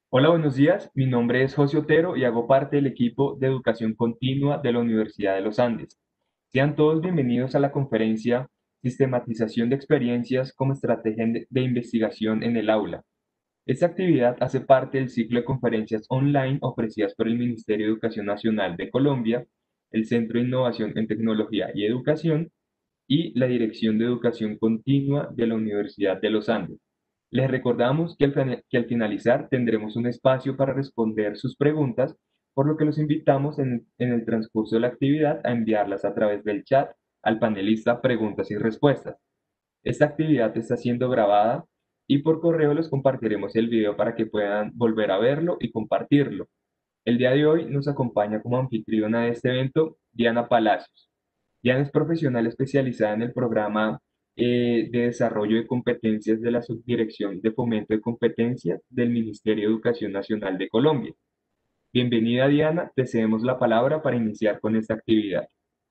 Hola, buenos días. Mi nombre es José Otero y hago parte del equipo de educación continua de la Universidad de los Andes. Sean todos bienvenidos a la conferencia Sistematización de experiencias como estrategia de investigación en el aula. Esta actividad hace parte del ciclo de conferencias online ofrecidas por el Ministerio de Educación Nacional de Colombia, el Centro de Innovación en Tecnología y Educación y la Dirección de Educación Continua de la Universidad de los Andes. Les recordamos que al finalizar tendremos un espacio para responder sus preguntas, por lo que los invitamos en el transcurso de la actividad a enviarlas a través del chat al panelista Preguntas y Respuestas. Esta actividad está siendo grabada y por correo les compartiremos el video para que puedan volver a verlo y compartirlo. El día de hoy nos acompaña como anfitriona de este evento Diana Palacios. Diana es profesional especializada en el programa de desarrollo de competencias de la Subdirección de Fomento de Competencias del Ministerio de Educación Nacional de Colombia. Bienvenida, Diana, te cedemos la palabra para iniciar con esta actividad.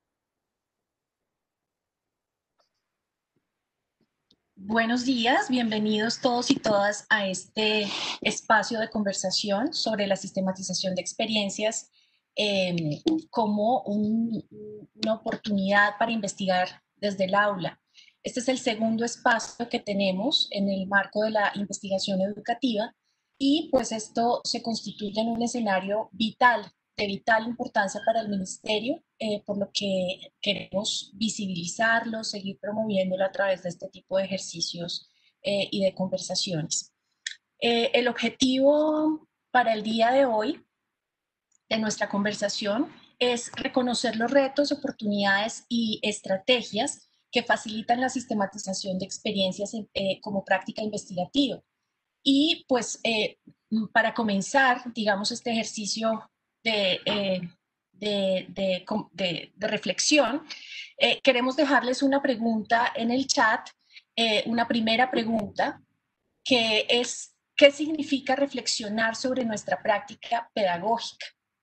Buenos días, bienvenidos todos y todas a este espacio de conversación sobre la sistematización de experiencias como una oportunidad para investigar desde el aula. Este es el segundo espacio que tenemos en el marco de la investigación educativa y pues esto se constituye en un escenario vital, de vital importancia para el ministerio, por lo que queremos visibilizarlo, seguir promoviéndolo a través de este tipo de ejercicios y de conversaciones. El objetivo para el día de hoy de nuestra conversación es reconocer los retos, oportunidades y estrategias que facilitan la sistematización de experiencias como práctica investigativa. Y pues para comenzar, digamos, este ejercicio de, de reflexión, queremos dejarles una pregunta en el chat, una primera pregunta, que es, ¿qué significa reflexionar sobre nuestra práctica pedagógica?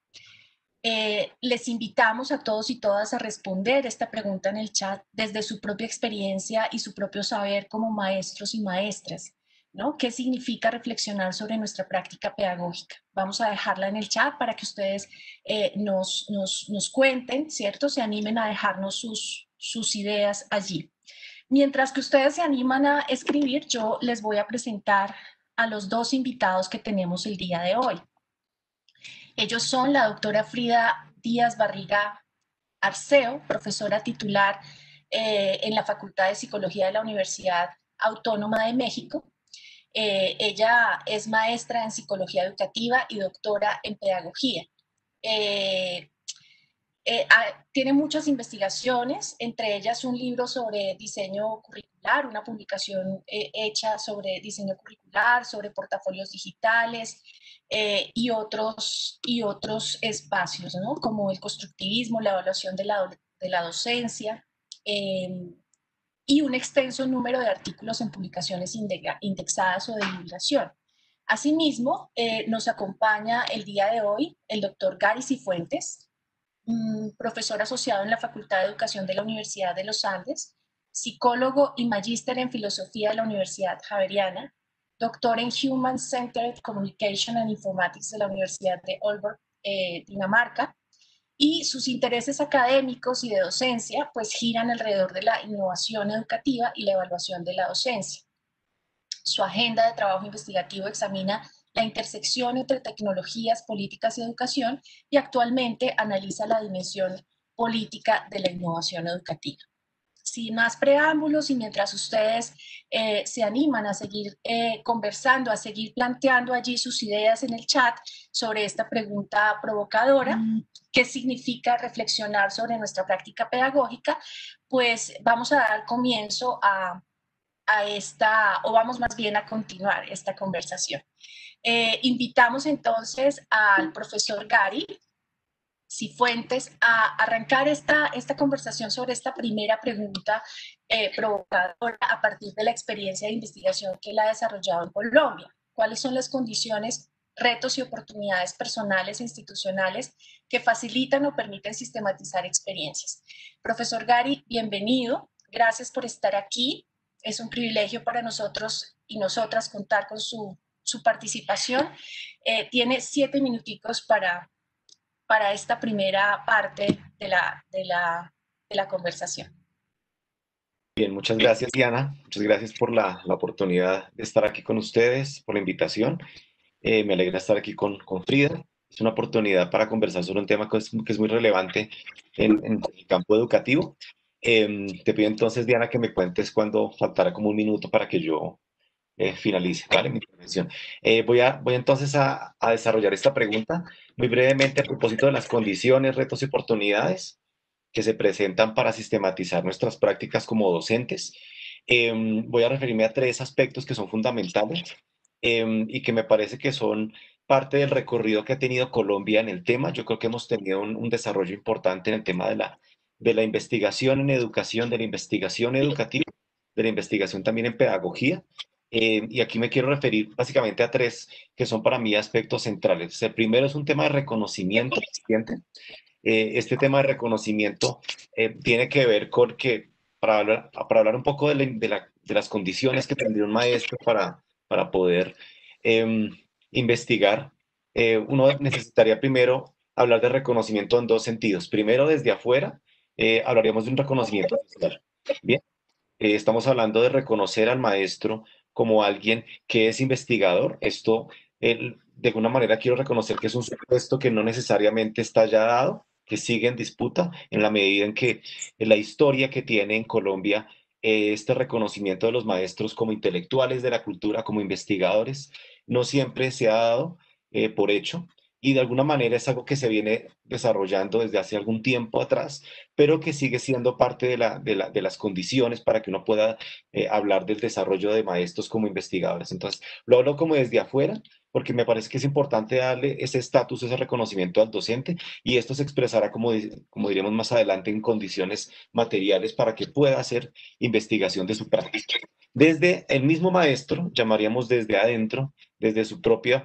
Les invitamos a todos y todas a responder esta pregunta en el chat desde su propia experiencia y su propio saber como maestros y maestras, ¿no? ¿Qué significa reflexionar sobre nuestra práctica pedagógica? Vamos a dejarla en el chat para que ustedes nos cuenten, ¿cierto? Se animen a dejarnos sus ideas allí. Mientras que ustedes se animan a escribir, yo les voy a presentar a los dos invitados que tenemos el día de hoy. Ellos son la doctora Frida Díaz Barriga Arceo, profesora titular en la Facultad de Psicología de la Universidad Autónoma de México. Ella es maestra en Psicología Educativa y doctora en Pedagogía. Eh, Tiene muchas investigaciones, entre ellas un libro sobre diseño curricular, una publicación hecha sobre diseño curricular, sobre portafolios digitales y otros espacios, ¿no? Como el constructivismo, la evaluación de la docencia eh, y un extenso número de artículos en publicaciones indexadas o de divulgación. Asimismo, nos acompaña el día de hoy el doctor Gary Cifuentes, profesor asociado en la Facultad de Educación de la Universidad de los Andes, psicólogo y magíster en filosofía de la Universidad Javeriana, doctor en Human Centered Communication and Informatics de la Universidad de Aalborg, Dinamarca, y sus intereses académicos y de docencia pues giran alrededor de la innovación educativa y la evaluación de la docencia. Su agenda de trabajo investigativo examina la intersección entre tecnologías, políticas y educación y actualmente analiza la dimensión política de la innovación educativa. Sin más preámbulos y mientras ustedes se animan a seguir conversando, a seguir planteando allí sus ideas en el chat sobre esta pregunta provocadora, ¿qué significa reflexionar sobre nuestra práctica pedagógica? Pues vamos a dar comienzo a esta, o vamos más bien a continuar esta conversación. Invitamos entonces al profesor Gary Cifuentes a arrancar esta conversación sobre esta primera pregunta provocadora a partir de la experiencia de investigación que él ha desarrollado en Colombia. ¿Cuáles son las condiciones, retos y oportunidades personales e institucionales que facilitan o permiten sistematizar experiencias? Profesor Gary, bienvenido. Gracias por estar aquí. Es un privilegio para nosotros y nosotras contar con su participación. Tiene 7 minuticos para esta primera parte de la conversación. Bien, muchas gracias, Diana. Muchas gracias por la oportunidad de estar aquí con ustedes, por la invitación. Me alegra estar aquí con Frida. Es una oportunidad para conversar sobre un tema que es muy relevante en el campo educativo. Te pido entonces, Diana, que me cuentes cuando faltará como un minuto para que yo finalice, ¿vale? Mi intervención. Voy entonces a desarrollar esta pregunta muy brevemente a propósito de las condiciones, retos y oportunidades que se presentan para sistematizar nuestras prácticas como docentes. Voy a referirme a tres aspectos que son fundamentales y que me parece que son parte del recorrido que ha tenido Colombia en el tema. Yo creo que hemos tenido un desarrollo importante en el tema de la investigación en educación, de la investigación educativa, de la investigación también en pedagogía. Y aquí me quiero referir básicamente a tres que son para mí aspectos centrales. El primero es un tema de reconocimiento. Este tema de reconocimiento tiene que ver con que, para hablar un poco de las condiciones que tendría un maestro para poder eh, investigar, uno necesitaría primero hablar de reconocimiento en dos sentidos. Primero, desde afuera, hablaríamos de un reconocimiento social. Bien, estamos hablando de reconocer al maestro como alguien que es investigador. Esto, de alguna manera, quiero reconocer que es un supuesto que no necesariamente está ya dado, que sigue en disputa, en la medida en que la historia que tiene en Colombia este reconocimiento de los maestros como intelectuales de la cultura, como investigadores, no siempre se ha dado por hecho. Y de alguna manera es algo que se viene desarrollando desde hace algún tiempo atrás, pero que sigue siendo parte de las condiciones para que uno pueda hablar del desarrollo de maestros como investigadores. Entonces, lo hablo como desde afuera, porque me parece que es importante darle ese estatus, ese reconocimiento al docente, y esto se expresará, como diremos más adelante, en condiciones materiales para que pueda hacer investigación de su práctica. Desde el mismo maestro, llamaríamos desde adentro, desde su propia...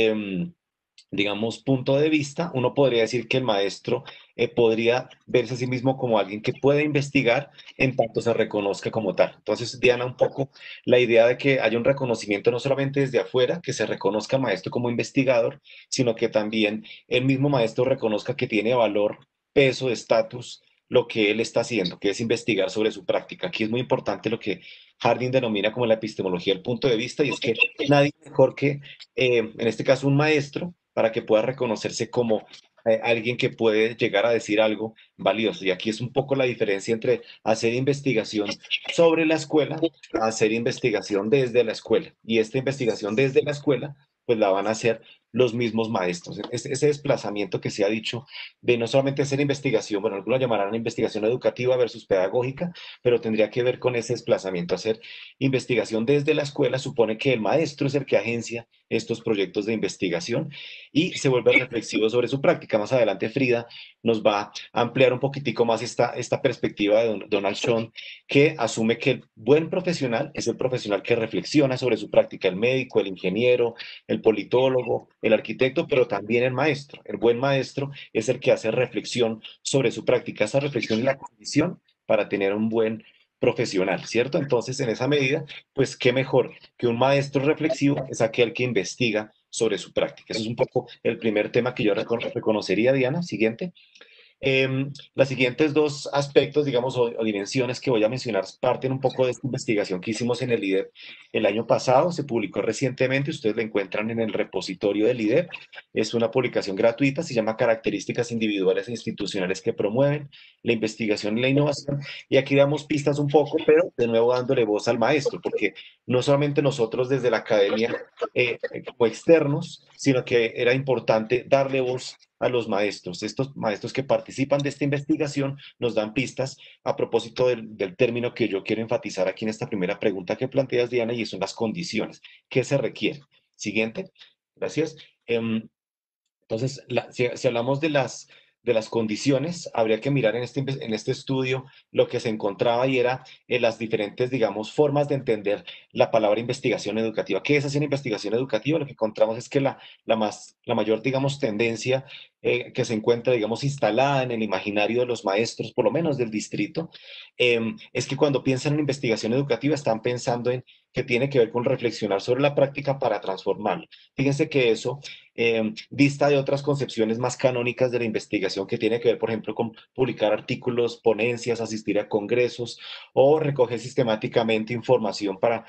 digamos, punto de vista, uno podría decir que el maestro podría verse a sí mismo como alguien que puede investigar en tanto se reconozca como tal. Entonces, Diana, un poco la idea de que haya un reconocimiento no solamente desde afuera, que se reconozca al maestro como investigador, sino que también el mismo maestro reconozca que tiene valor, peso, estatus, lo que él está haciendo, que es investigar sobre su práctica. Aquí es muy importante lo que Harding denomina como la epistemología del punto de vista, y es que nadie mejor que, en este caso, un maestro, para que pueda reconocerse como alguien que puede llegar a decir algo valioso. Y aquí es un poco la diferencia entre hacer investigación sobre la escuela a hacer investigación desde la escuela. Y esta investigación desde la escuela, pues la van a hacer los mismos maestros. Ese desplazamiento que se ha dicho de no solamente hacer investigación, bueno, algunos llamarán investigación educativa versus pedagógica, pero tendría que ver con ese desplazamiento. Hacer investigación desde la escuela supone que el maestro es el que agencia estos proyectos de investigación y se vuelve reflexivo sobre su práctica. Más adelante Frida nos va a ampliar un poquitico más esta perspectiva de Donald Schoen, que asume que el buen profesional es el profesional que reflexiona sobre su práctica, el médico, el ingeniero, el politólogo, el arquitecto, pero también el maestro. El buen maestro es el que hace reflexión sobre su práctica. Esa reflexión es la condición para tener un buen profesional, ¿cierto? Entonces, en esa medida, pues qué mejor que un maestro reflexivo es aquel que investiga sobre su práctica. Eso es un poco el primer tema que yo reconocería, Diana. Siguiente. Las siguientes dos aspectos, digamos, o dimensiones que voy a mencionar parten un poco de esta investigación que hicimos en el IDEP el año pasado, se publicó recientemente, ustedes la encuentran en el repositorio del IDEP, es una publicación gratuita, se llama Características individuales e institucionales que promueven la investigación y la innovación, y aquí damos pistas un poco, pero de nuevo dándole voz al maestro, porque no solamente nosotros desde la academia como externos, sino que era importante darle voz a los maestros. Estos maestros que participan de esta investigación nos dan pistas a propósito del término que yo quiero enfatizar aquí en esta primera pregunta que planteas, Diana, y son las condiciones. ¿Qué se requiere? Siguiente. Gracias. Entonces, si hablamos de las condiciones, habría que mirar en este estudio lo que se encontraba y era las diferentes, digamos, formas de entender la palabra investigación educativa. ¿Qué es hacer investigación educativa? Lo que encontramos es que la mayor, digamos, tendencia que se encuentra, digamos, instalada en el imaginario de los maestros, por lo menos del distrito, es que cuando piensan en investigación educativa están pensando en que tiene que ver con reflexionar sobre la práctica para transformarla. Fíjense que eso dista de otras concepciones más canónicas de la investigación que tiene que ver, por ejemplo, con publicar artículos, ponencias, asistir a congresos o recoger sistemáticamente información para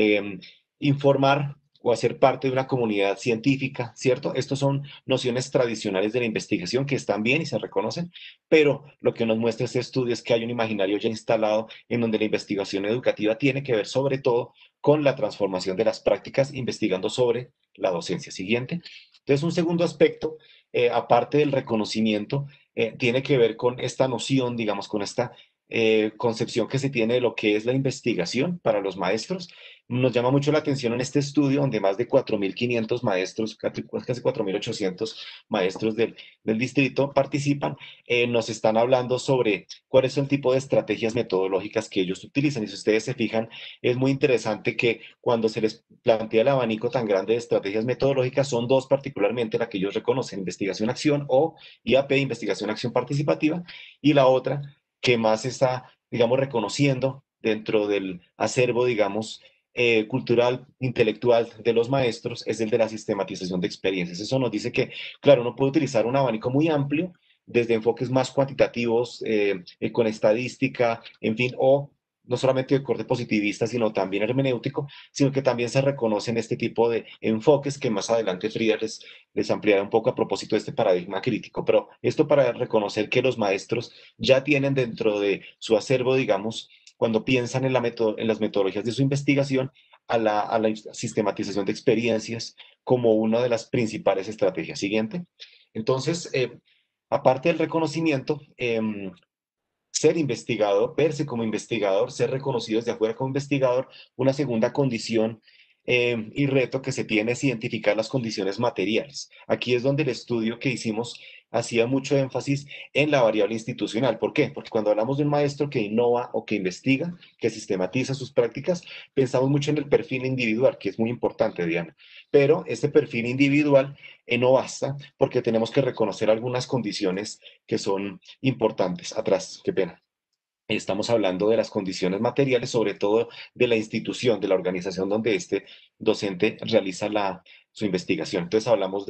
informar o hacer parte de una comunidad científica, ¿cierto? Estos son nociones tradicionales de la investigación que están bien y se reconocen, pero lo que nos muestra este estudio es que hay un imaginario ya instalado en donde la investigación educativa tiene que ver sobre todo con la transformación de las prácticas, investigando sobre la docencia. Siguiente. Entonces, un segundo aspecto, aparte del reconocimiento, tiene que ver con esta noción, digamos, con esta concepción que se tiene de lo que es la investigación para los maestros. Nos llama mucho la atención en este estudio, donde más de 4.500 maestros, casi 4.800 maestros del distrito participan, nos están hablando sobre cuáles son el tipo de estrategias metodológicas que ellos utilizan. Y si ustedes se fijan, es muy interesante que cuando se les plantea el abanico tan grande de estrategias metodológicas, son dos particularmente la que ellos reconocen: investigación-acción o IAP, investigación-acción participativa, y la otra que más está, digamos, reconociendo dentro del acervo, digamos, cultural, intelectual de los maestros, es el de la sistematización de experiencias. Eso nos dice que, claro, uno puede utilizar un abanico muy amplio, desde enfoques más cuantitativos, con estadística, en fin, o no solamente de corte positivista, sino también hermenéutico, sino que también se reconocen este tipo de enfoques que más adelante Frida les ampliará un poco a propósito de este paradigma crítico. Pero esto para reconocer que los maestros ya tienen dentro de su acervo, digamos, cuando piensan en, en las metodologías de su investigación, a la sistematización de experiencias como una de las principales estrategias. Siguiente. Entonces, aparte del reconocimiento, ser investigador, verse como investigador, ser reconocido desde afuera como investigador, una segunda condición y reto que se tiene es identificar las condiciones materiales. Aquí es donde el estudio que hicimos hacía mucho énfasis en la variable institucional. ¿Por qué? Porque cuando hablamos de un maestro que innova o que investiga, que sistematiza sus prácticas, pensamos mucho en el perfil individual, que es muy importante, Diana. Pero este perfil individual no basta, porque tenemos que reconocer algunas condiciones que son importantes. Atrás, qué pena. Estamos hablando de las condiciones materiales, sobre todo de la institución, de la organización donde este docente realiza su investigación. Entonces hablamos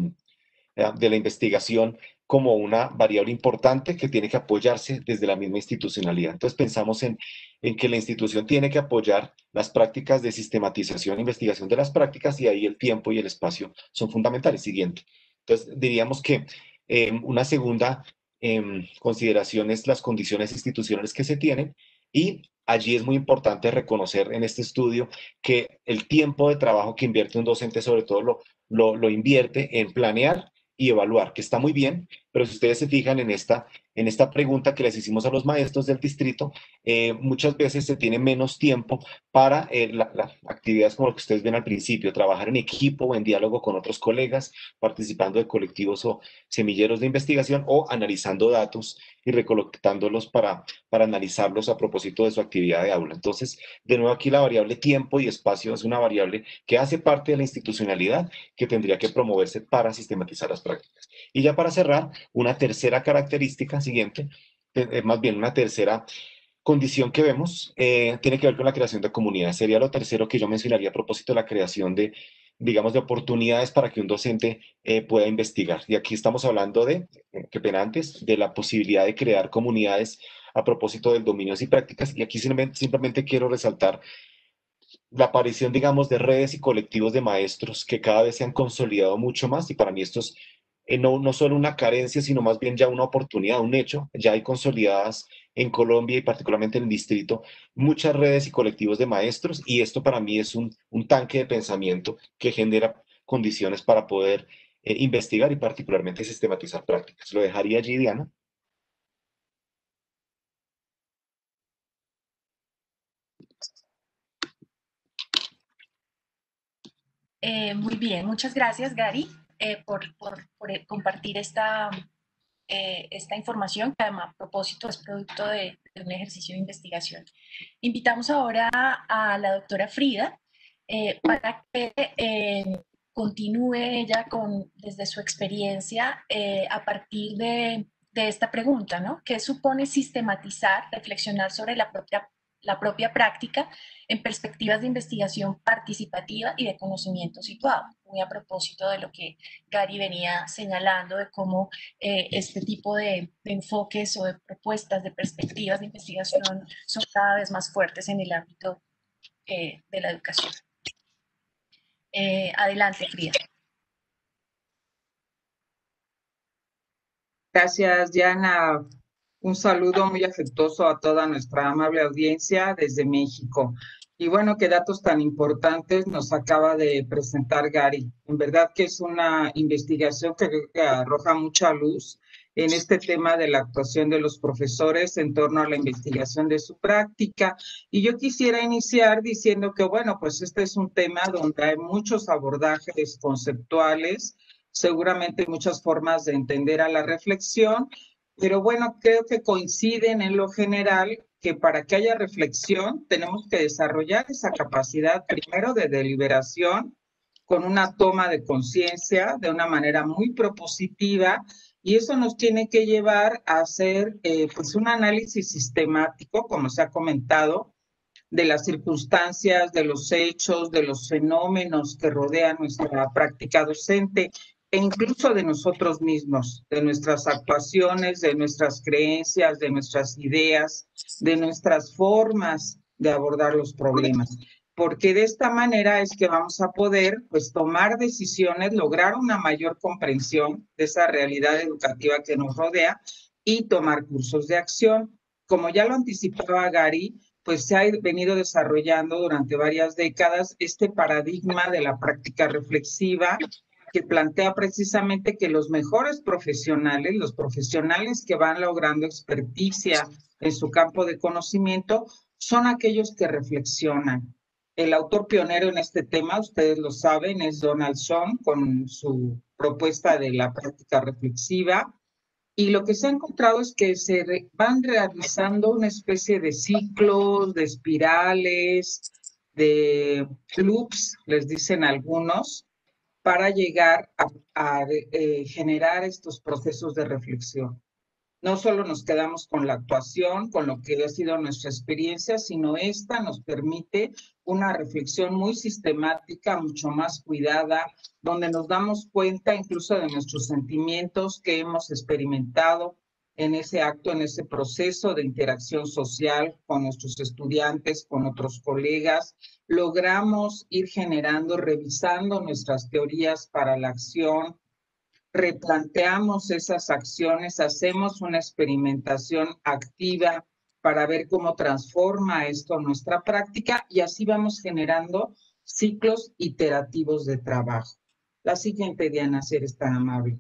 de la investigación como una variable importante que tiene que apoyarse desde la misma institucionalidad. Entonces pensamos en que la institución tiene que apoyar las prácticas de sistematización e investigación de las prácticas, y ahí el tiempo y el espacio son fundamentales. Siguiente. Entonces diríamos que una segunda consideración es las condiciones institucionales que se tienen, y allí es muy importante reconocer en este estudio que el tiempo de trabajo que invierte un docente sobre todo lo invierte en planear y evaluar, que está muy bien, pero si ustedes se fijan en esta pregunta que les hicimos a los maestros del distrito, muchas veces se tiene menos tiempo para las actividades como lo que ustedes ven al principio: trabajar en equipo o en diálogo con otros colegas, participando de colectivos o semilleros de investigación, o analizando datos y recolectándolos para analizarlos a propósito de su actividad de aula. Entonces, de nuevo aquí la variable tiempo y espacio es una variable que hace parte de la institucionalidad, que tendría que promoverse para sistematizar las prácticas. Y ya para cerrar, una tercera característica siguiente, más bien una tercera condición que vemos, tiene que ver con la creación de comunidades. Sería lo tercero que yo mencionaría a propósito de la creación de, digamos, de oportunidades para que un docente pueda investigar. Y aquí estamos hablando de, qué pena antes, de la posibilidad de crear comunidades a propósito del dominios y prácticas. Y aquí simplemente quiero resaltar la aparición, digamos, de redes y colectivos de maestros que cada vez se han consolidado mucho más, y para mí esto es no solo una carencia, sino más bien ya una oportunidad, un hecho. Ya hay consolidadas en Colombia y particularmente en el distrito muchas redes y colectivos de maestros, y esto para mí es un tanque de pensamiento que genera condiciones para poder investigar y particularmente sistematizar prácticas. Lo dejaría allí, Diana. Muy bien, muchas gracias, Gary, por compartir esta información, que además a propósito es producto de un ejercicio de investigación. Invitamos ahora a la doctora Frida para que continúe ella desde su experiencia a partir de esta pregunta, ¿no? ¿Qué supone sistematizar, reflexionar sobre la propia práctica en perspectivas de investigación participativa y de conocimiento situado? Muy a propósito de lo que Gary venía señalando, de cómo este tipo de enfoques o de propuestas, de perspectivas de investigación son cada vez más fuertes en el ámbito de la educación. Adelante, Frida. Gracias, Diana. Un saludo muy afectuoso a toda nuestra amable audiencia desde México. Y bueno, qué datos tan importantes nos acaba de presentar Gary. En verdad que es una investigación que arroja mucha luz en este tema de la actuación de los profesores en torno a la investigación de su práctica. Y yo quisiera iniciar diciendo que, bueno, pues este es un tema donde hay muchos abordajes conceptuales, seguramente muchas formas de entender a la reflexión, pero bueno, creo que coinciden en lo general que para que haya reflexión tenemos que desarrollar esa capacidad primero de deliberación con una toma de conciencia de una manera muy propositiva, y eso nos tiene que llevar a hacer pues un análisis sistemático, como se ha comentado, de las circunstancias, de los hechos, de los fenómenos que rodean nuestra práctica docente e incluso de nosotros mismos, de nuestras actuaciones, de nuestras creencias, de nuestras ideas, de nuestras formas de abordar los problemas. Porque de esta manera es que vamos a poder, pues, tomar decisiones, lograr una mayor comprensión de esa realidad educativa que nos rodea y tomar cursos de acción. Como ya lo anticipaba Gary, pues se ha venido desarrollando durante varias décadas este paradigma de la práctica reflexiva que plantea precisamente que los mejores profesionales, los profesionales que van logrando experticia en su campo de conocimiento, son aquellos que reflexionan. El autor pionero en este tema, ustedes lo saben, es Donald Schoen con su propuesta de la práctica reflexiva. Y lo que se ha encontrado es que se van realizando una especie de ciclos, de espirales, de loops, les dicen algunos, para llegar a generar estos procesos de reflexión. No solo nos quedamos con la actuación, con lo que ha sido nuestra experiencia, sino esta nos permite una reflexión muy sistemática, mucho más cuidada, donde nos damos cuenta incluso de nuestros sentimientos que hemos experimentado en ese acto, en ese proceso de interacción social con nuestros estudiantes, con otros colegas. Logramos ir generando, revisando nuestras teorías para la acción, replanteamos esas acciones, hacemos una experimentación activa para ver cómo transforma esto nuestra práctica y así vamos generando ciclos iterativos de trabajo. La siguiente, Diana, si eres tan amable.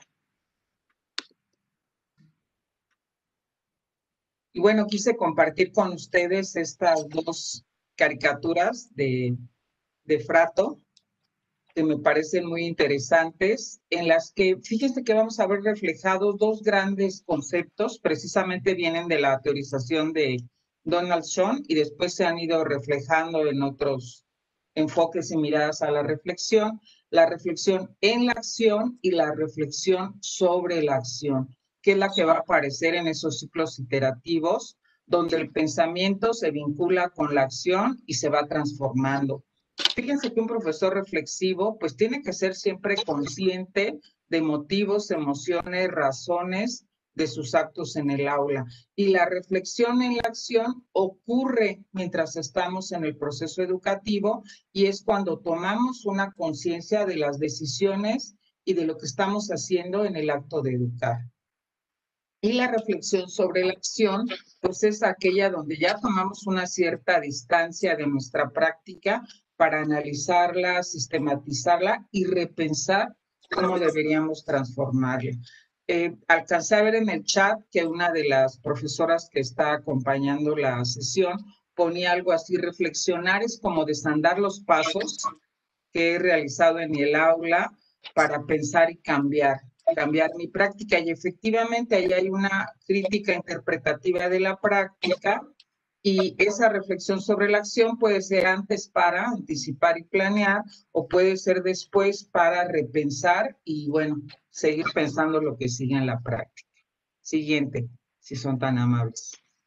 Y bueno, quise compartir con ustedes estas dos caricaturas de Frato, que me parecen muy interesantes, en las que fíjense que vamos a ver reflejados dos grandes conceptos, precisamente vienen de la teorización de Donald Schoen y después se han ido reflejando en otros enfoques y miradas a la reflexión en la acción y la reflexión sobre la acción, que es la que va a aparecer en esos ciclos iterativos, donde el pensamiento se vincula con la acción y se va transformando. Fíjense que un profesor reflexivo pues tiene que ser siempre consciente de motivos, emociones, razones de sus actos en el aula. Y la reflexión en la acción ocurre mientras estamos en el proceso educativo y es cuando tomamos una conciencia de las decisiones y de lo que estamos haciendo en el acto de educar. Y la reflexión sobre la acción, pues es aquella donde ya tomamos una cierta distancia de nuestra práctica para analizarla, sistematizarla y repensar cómo deberíamos transformarla. Alcancé a ver en el chat que una de las profesoras que está acompañando la sesión ponía algo así: reflexionar es como desandar los pasos que he realizado en el aula para pensar y cambiar mi práctica. Y efectivamente ahí hay una crítica interpretativa de la práctica Y esa reflexión sobre la acción puede ser antes para anticipar y planear, o puede ser después para repensar y, bueno, seguir pensando lo que sigue en la práctica. Siguiente, si son tan amables.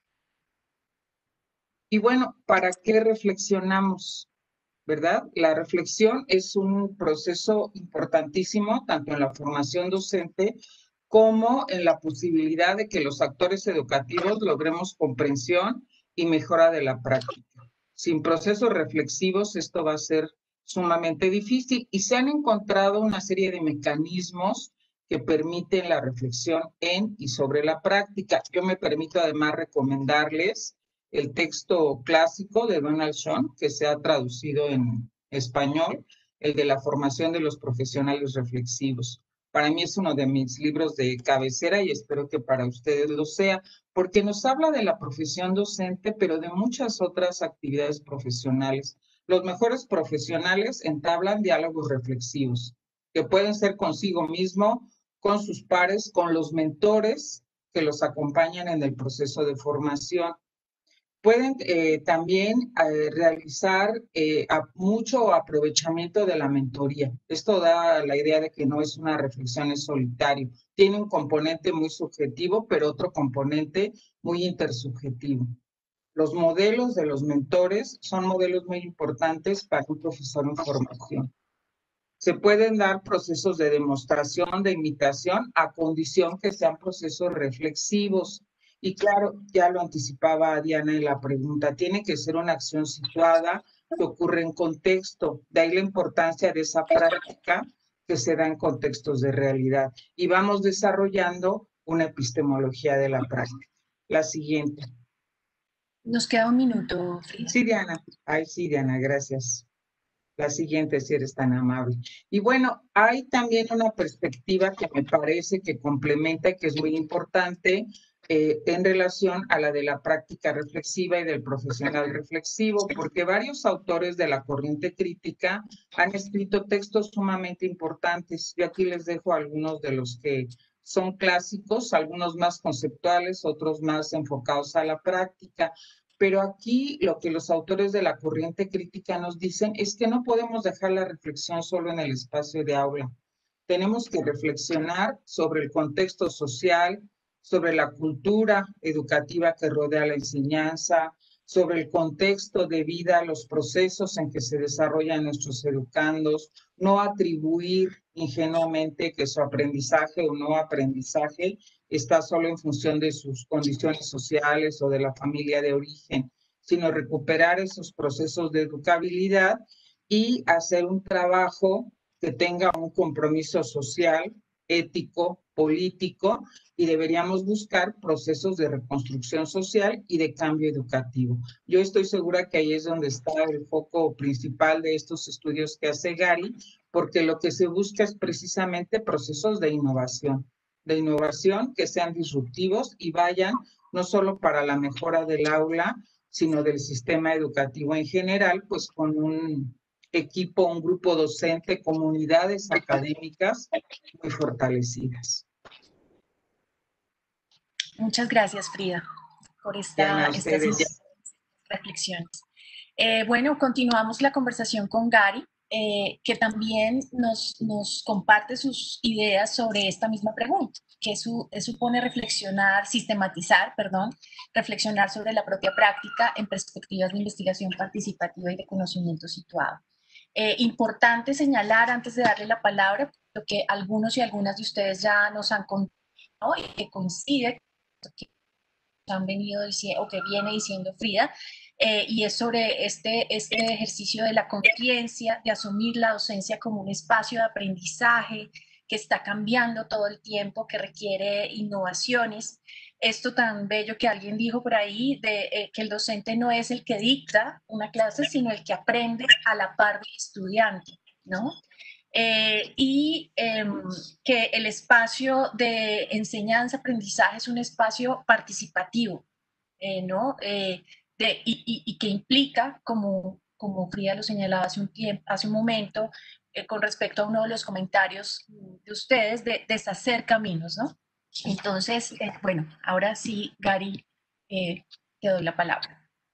Y bueno, ¿para qué reflexionamos? ¿Verdad? La reflexión es un proceso importantísimo, tanto en la formación docente como en la posibilidad de que los actores educativos logremos comprensión y mejora de la práctica. Sin procesos reflexivos esto va a ser sumamente difícil y se han encontrado una serie de mecanismos que permiten la reflexión en y sobre la práctica. Yo me permito además recomendarles el texto clásico de Donald Schoen, que se ha traducido en español, el de la formación de los profesionales reflexivos. Para mí es uno de mis libros de cabecera y espero que para ustedes lo sea, porque nos habla de la profesión docente, pero de muchas otras actividades profesionales. Los mejores profesionales entablan diálogos reflexivos, que pueden ser consigo mismo, con sus pares, con los mentores que los acompañan en el proceso de formación. Pueden también realizar mucho aprovechamiento de la mentoría. Esto da la idea de que no es una reflexión en solitario. Tiene un componente muy subjetivo, pero otro componente muy intersubjetivo. Los modelos de los mentores son modelos muy importantes para un profesor en formación. Se pueden dar procesos de demostración, de imitación, a condición que sean procesos reflexivos. Y claro, ya lo anticipaba Diana en la pregunta, tiene que ser una acción situada que ocurre en contexto. De ahí la importancia de esa práctica que se da en contextos de realidad. Y vamos desarrollando una epistemología de la práctica. La siguiente. Nos queda un minuto, Frida. Sí, Diana. Ay, sí, Diana, gracias. La siguiente, si eres tan amable. Y bueno, hay también una perspectiva que me parece que complementa y que es muy importante en relación a la de la práctica reflexiva y del profesional reflexivo, porque varios autores de la corriente crítica han escrito textos sumamente importantes. Yo aquí les dejo algunos de los que son clásicos, algunos más conceptuales, otros más enfocados a la práctica. Pero aquí lo que los autores de la corriente crítica nos dicen es que no podemos dejar la reflexión solo en el espacio de aula. Tenemos que reflexionar sobre el contexto social, sobre la cultura educativa que rodea la enseñanza, sobre el contexto de vida, los procesos en que se desarrollan nuestros educandos, no atribuir ingenuamente que su aprendizaje o no aprendizaje está solo en función de sus condiciones sociales o de la familia de origen, sino recuperar esos procesos de educabilidad y hacer un trabajo que tenga un compromiso social, ético, político, y deberíamos buscar procesos de reconstrucción social y de cambio educativo. Yo estoy segura que ahí es donde está el foco principal de estos estudios que hace Gary, porque lo que se busca es precisamente procesos de innovación que sean disruptivos y vayan no solo para la mejora del aula, sino del sistema educativo en general, pues con un equipo, un grupo docente, comunidades académicas muy fortalecidas. Muchas gracias, Frida, por Diana, estas ustedes. reflexiones. Bueno, continuamos la conversación con Gary, que también nos comparte sus ideas sobre esta misma pregunta, que supone reflexionar, sistematizar, perdón, reflexionar sobre la propia práctica en perspectivas de investigación participativa y de conocimiento situado. Importante señalar antes de darle la palabra, lo que algunos y algunas de ustedes ya nos han contado y que coincide con lo que han venido diciendo o que viene diciendo Frida, y es sobre este ejercicio de la conciencia, de asumir la docencia como un espacio de aprendizaje que está cambiando todo el tiempo, que requiere innovaciones. Esto tan bello que alguien dijo por ahí, de que el docente no es el que dicta una clase, sino el que aprende a la par del estudiante, ¿no? Que el espacio de enseñanza-aprendizaje es un espacio participativo, ¿no? Y que implica, como Frida lo señalaba hace un momento, con respecto a uno de los comentarios de ustedes, de deshacer caminos, ¿no? Entonces, bueno, ahora sí, Gary, te doy la palabra.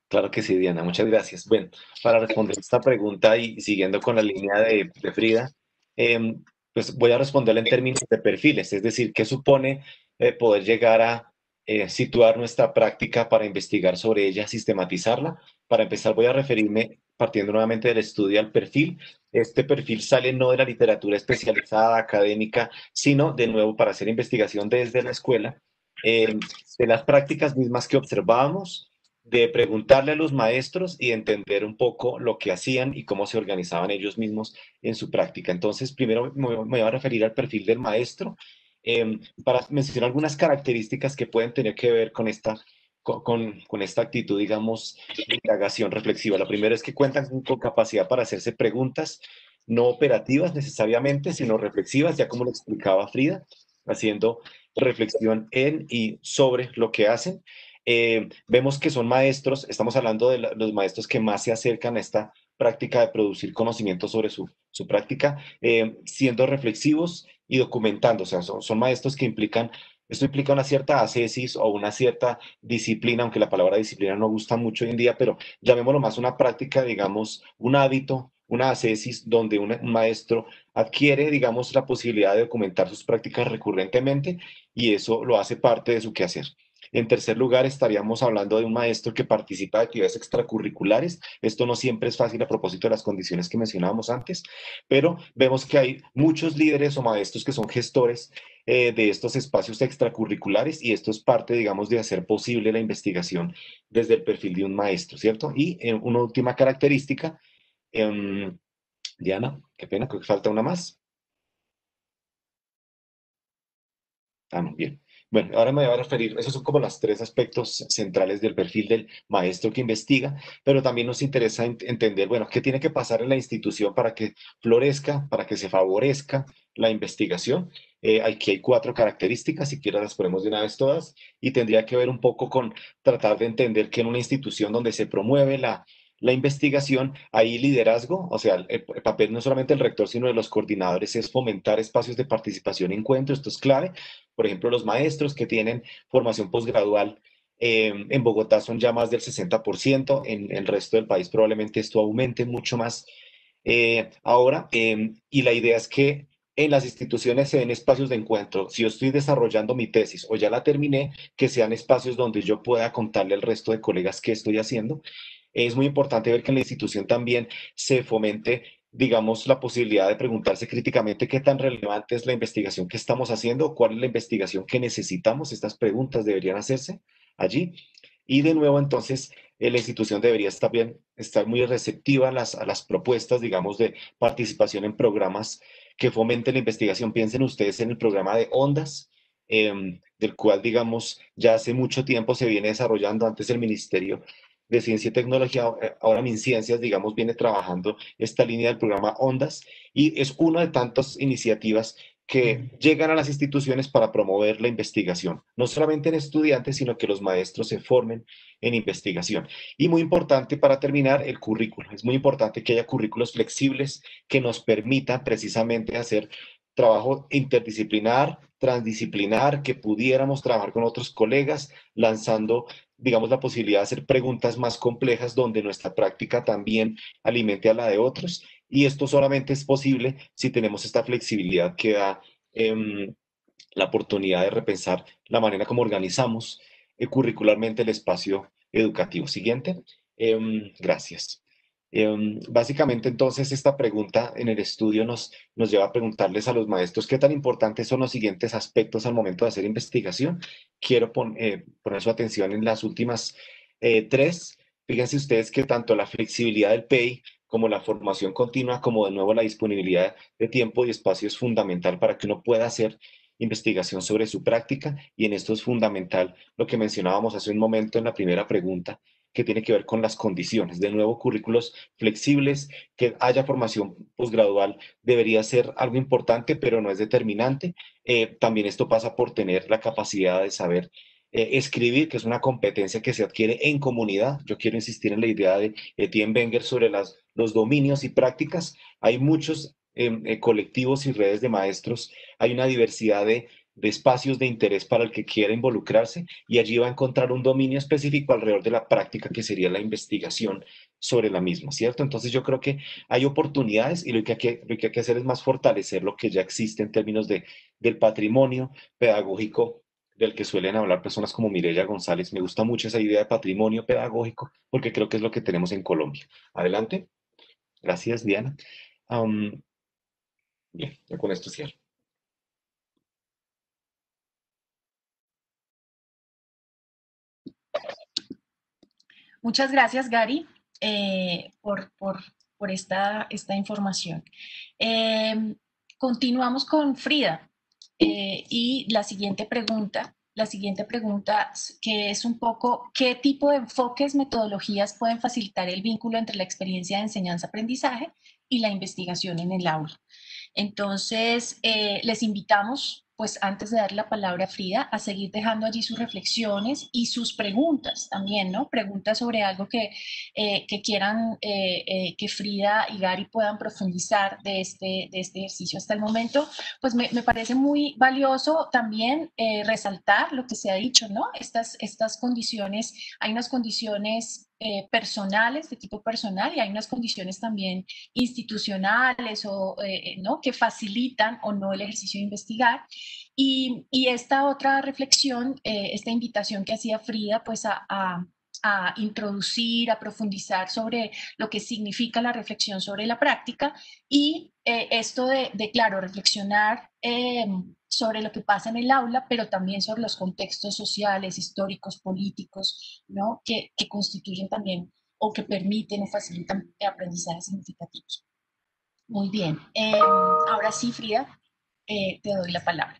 Claro que sí, Diana, muchas gracias. Bueno, para responder esta pregunta y siguiendo con la línea de Frida, pues voy a responderla en términos de perfiles, es decir, ¿qué supone poder llegar a situar nuestra práctica para investigar sobre ella, sistematizarla? Para empezar, voy a referirme, partiendo nuevamente del estudio, al perfil. Este perfil sale no de la literatura especializada, académica, sino de nuevo para hacer investigación desde la escuela, de las prácticas mismas que observábamos, de preguntarle a los maestros y entender un poco lo que hacían y cómo se organizaban ellos mismos en su práctica. Entonces, primero me voy a referir al perfil del maestro para mencionar algunas características que pueden tener que ver con con esta actitud, digamos, de indagación reflexiva. La primera es que cuentan con capacidad para hacerse preguntas no operativas necesariamente, sino reflexivas, ya como lo explicaba Frida, haciendo reflexión en y sobre lo que hacen. Vemos que son maestros, estamos hablando de los maestros que más se acercan a esta práctica de producir conocimiento sobre su práctica, siendo reflexivos y documentando, o sea, son maestros que implican, esto implica una cierta ascesis o una cierta disciplina, aunque la palabra disciplina no gusta mucho hoy en día, pero llamémoslo más una práctica, digamos, un hábito, una ascesis donde un maestro adquiere, digamos, la posibilidad de documentar sus prácticas recurrentemente y eso lo hace parte de su quehacer. En tercer lugar, estaríamos hablando de un maestro que participa de actividades extracurriculares. Esto no siempre es fácil a propósito de las condiciones que mencionábamos antes, pero vemos que hay muchos líderes o maestros que son gestores de estos espacios extracurriculares y esto es parte, digamos, de hacer posible la investigación desde el perfil de un maestro, ¿cierto? Y una última característica, em, Diana, qué pena, creo que falta una más. Ah, no, bien. Bueno, ahora me voy a referir, esos son como los tres aspectos centrales del perfil del maestro que investiga, pero también nos interesa entender, bueno, qué tiene que pasar en la institución para que florezca, para que se favorezca la investigación. Aquí hay cuatro características, si quieres las ponemos de una vez todas, y tendría que ver un poco con tratar de entender que en una institución donde se promueve la investigación, hay liderazgo, o sea, el papel no solamente del rector, sino de los coordinadores es fomentar espacios de participación y encuentro, esto es clave. Por ejemplo, los maestros que tienen formación posgradual en Bogotá son ya más del 60%, en el resto del país probablemente esto aumente mucho más ahora, y la idea es que en las instituciones se den espacios de encuentro. Si yo estoy desarrollando mi tesis o ya la terminé, que sean espacios donde yo pueda contarle al resto de colegas qué estoy haciendo. Es muy importante ver que en la institución también se fomente, digamos, la posibilidad de preguntarse críticamente qué tan relevante es la investigación que estamos haciendo, cuál es la investigación que necesitamos. Estas preguntas deberían hacerse allí. Y de nuevo, entonces, la institución debería también estar muy receptiva a a las propuestas, digamos, de participación en programas que fomenten la investigación. Piensen ustedes en el programa de Ondas, del cual, digamos, ya hace mucho tiempo se viene desarrollando antes el Ministerio de Ciencia y Tecnología, ahora MinCiencias, digamos, viene trabajando esta línea del programa Ondas y es una de tantas iniciativas que llegan a las instituciones para promover la investigación, no solamente en estudiantes, sino que los maestros se formen en investigación. Y muy importante para terminar, el currículo. Es muy importante que haya currículos flexibles que nos permitan precisamente hacer trabajo interdisciplinar, transdisciplinar, que pudiéramos trabajar con otros colegas, lanzando, digamos, la posibilidad de hacer preguntas más complejas donde nuestra práctica también alimente a la de otros. Y esto solamente es posible si tenemos esta flexibilidad que da la oportunidad de repensar la manera como organizamos curricularmente el espacio educativo. Siguiente. Gracias. Básicamente, entonces, esta pregunta en el estudio nos lleva a preguntarles a los maestros qué tan importantes son los siguientes aspectos al momento de hacer investigación. Quiero poner su atención en las últimas tres. Fíjense ustedes que tanto la flexibilidad del PEI como la formación continua, como de nuevo la disponibilidad de tiempo y espacio es fundamental para que uno pueda hacer investigación sobre su práctica y en esto es fundamental lo que mencionábamos hace un momento en la primera pregunta, que tiene que ver con las condiciones. De nuevo, currículos flexibles, que haya formación posgradual debería ser algo importante, pero no es determinante. También esto pasa por tener la capacidad de saber escribir, que es una competencia que se adquiere en comunidad. Yo quiero insistir en la idea de Etienne Wenger sobre los dominios y prácticas. Hay muchos colectivos y redes de maestros, hay una diversidad de espacios de interés para el que quiera involucrarse y allí va a encontrar un dominio específico alrededor de la práctica que sería la investigación sobre la misma, ¿cierto? Entonces yo creo que hay oportunidades y lo que hay que hacer es más fortalecer lo que ya existe en términos del patrimonio pedagógico del que suelen hablar personas como Mireya González. Me gusta mucho esa idea de patrimonio pedagógico porque creo que es lo que tenemos en Colombia. Adelante. Gracias, Diana. Am, bien, ya con esto cierro. Muchas gracias, Gary, por esta información. Continuamos con Frida y la siguiente pregunta, que es un poco, ¿qué tipo de enfoques, metodologías pueden facilitar el vínculo entre la experiencia de enseñanza-aprendizaje y la investigación en el aula? Entonces, les invitamos, pues antes de dar la palabra a Frida, a seguir dejando allí sus reflexiones y sus preguntas también, ¿no? Preguntas sobre algo que quieran que Frida y Gary puedan profundizar de este ejercicio hasta el momento. Pues me parece muy valioso también resaltar lo que se ha dicho, ¿no? Estas condiciones, hay unas condiciones personales, de tipo personal, y hay unas condiciones también institucionales ¿no? que facilitan o no el ejercicio de investigar. Y esta otra reflexión, esta invitación que hacía Frida, pues a introducir, a profundizar sobre lo que significa la reflexión sobre la práctica y esto claro, reflexionar sobre lo que pasa en el aula, pero también sobre los contextos sociales, históricos, políticos, ¿no? que constituyen también o que permiten o facilitan aprendizajes significativos. Muy bien. Ahora sí, Frida, te doy la palabra.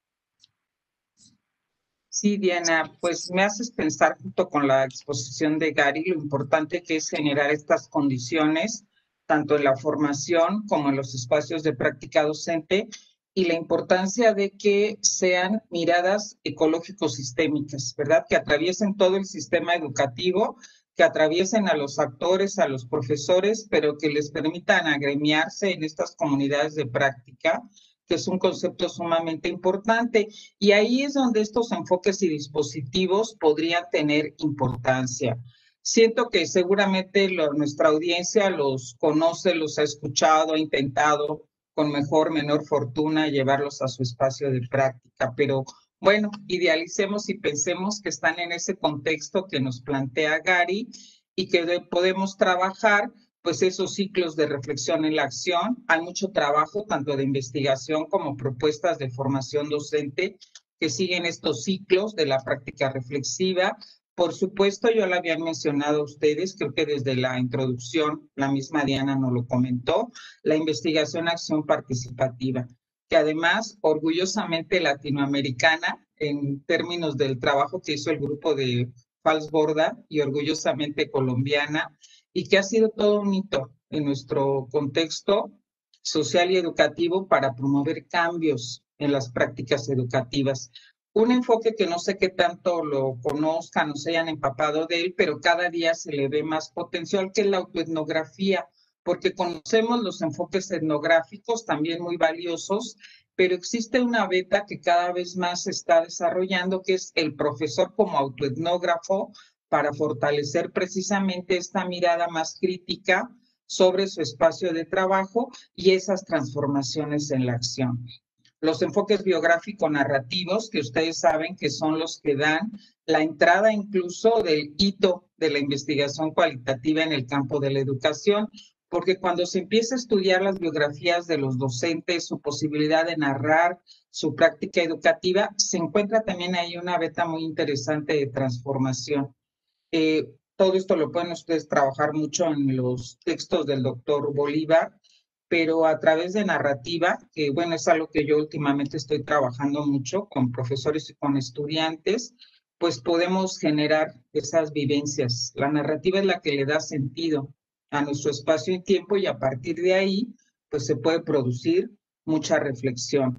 Sí, Diana, pues me haces pensar junto con la exposición de Gary lo importante que es generar estas condiciones, tanto en la formación como en los espacios de práctica docente, y la importancia de que sean miradas ecológico-sistémicas, ¿verdad? Que atraviesen todo el sistema educativo, que atraviesen a los actores, a los profesores, pero que les permitan agremiarse en estas comunidades de práctica, que es un concepto sumamente importante. Y ahí es donde estos enfoques y dispositivos podrían tener importancia. Siento que seguramente nuestra audiencia los conoce, los ha escuchado, ha intentado con mejor, menor fortuna llevarlos a su espacio de práctica, pero bueno, idealicemos y pensemos que están en ese contexto que nos plantea Gary y que podemos trabajar pues esos ciclos de reflexión en la acción. Hay mucho trabajo, tanto de investigación como propuestas de formación docente, que siguen estos ciclos de la práctica reflexiva. Por supuesto, yo lo había mencionado a ustedes, creo que desde la introducción, la misma Diana nos lo comentó, la investigación-acción participativa, que además, orgullosamente latinoamericana, en términos del trabajo que hizo el grupo de Falsborda, y orgullosamente colombiana, y que ha sido todo un hito en nuestro contexto social y educativo para promover cambios en las prácticas educativas. Un enfoque que no sé qué tanto lo conozcan o se hayan empapado de él, pero cada día se le ve más potencial, que es la autoetnografía, porque conocemos los enfoques etnográficos, también muy valiosos, pero existe una beta que cada vez más se está desarrollando, que es el profesor como autoetnógrafo, para fortalecer precisamente esta mirada más crítica sobre su espacio de trabajo y esas transformaciones en la acción. Los enfoques biográfico-narrativos, que ustedes saben que son los que dan la entrada incluso del hito de la investigación cualitativa en el campo de la educación, porque cuando se empieza a estudiar las biografías de los docentes, su posibilidad de narrar su práctica educativa, se encuentra también ahí una beta muy interesante de transformación. Todo esto lo pueden ustedes trabajar mucho en los textos del doctor Bolívar, pero a través de narrativa, que bueno, es algo que yo últimamente estoy trabajando mucho con profesores y con estudiantes, pues podemos generar esas vivencias. La narrativa es la que le da sentido a nuestro espacio y tiempo, y a partir de ahí, pues se puede producir mucha reflexión.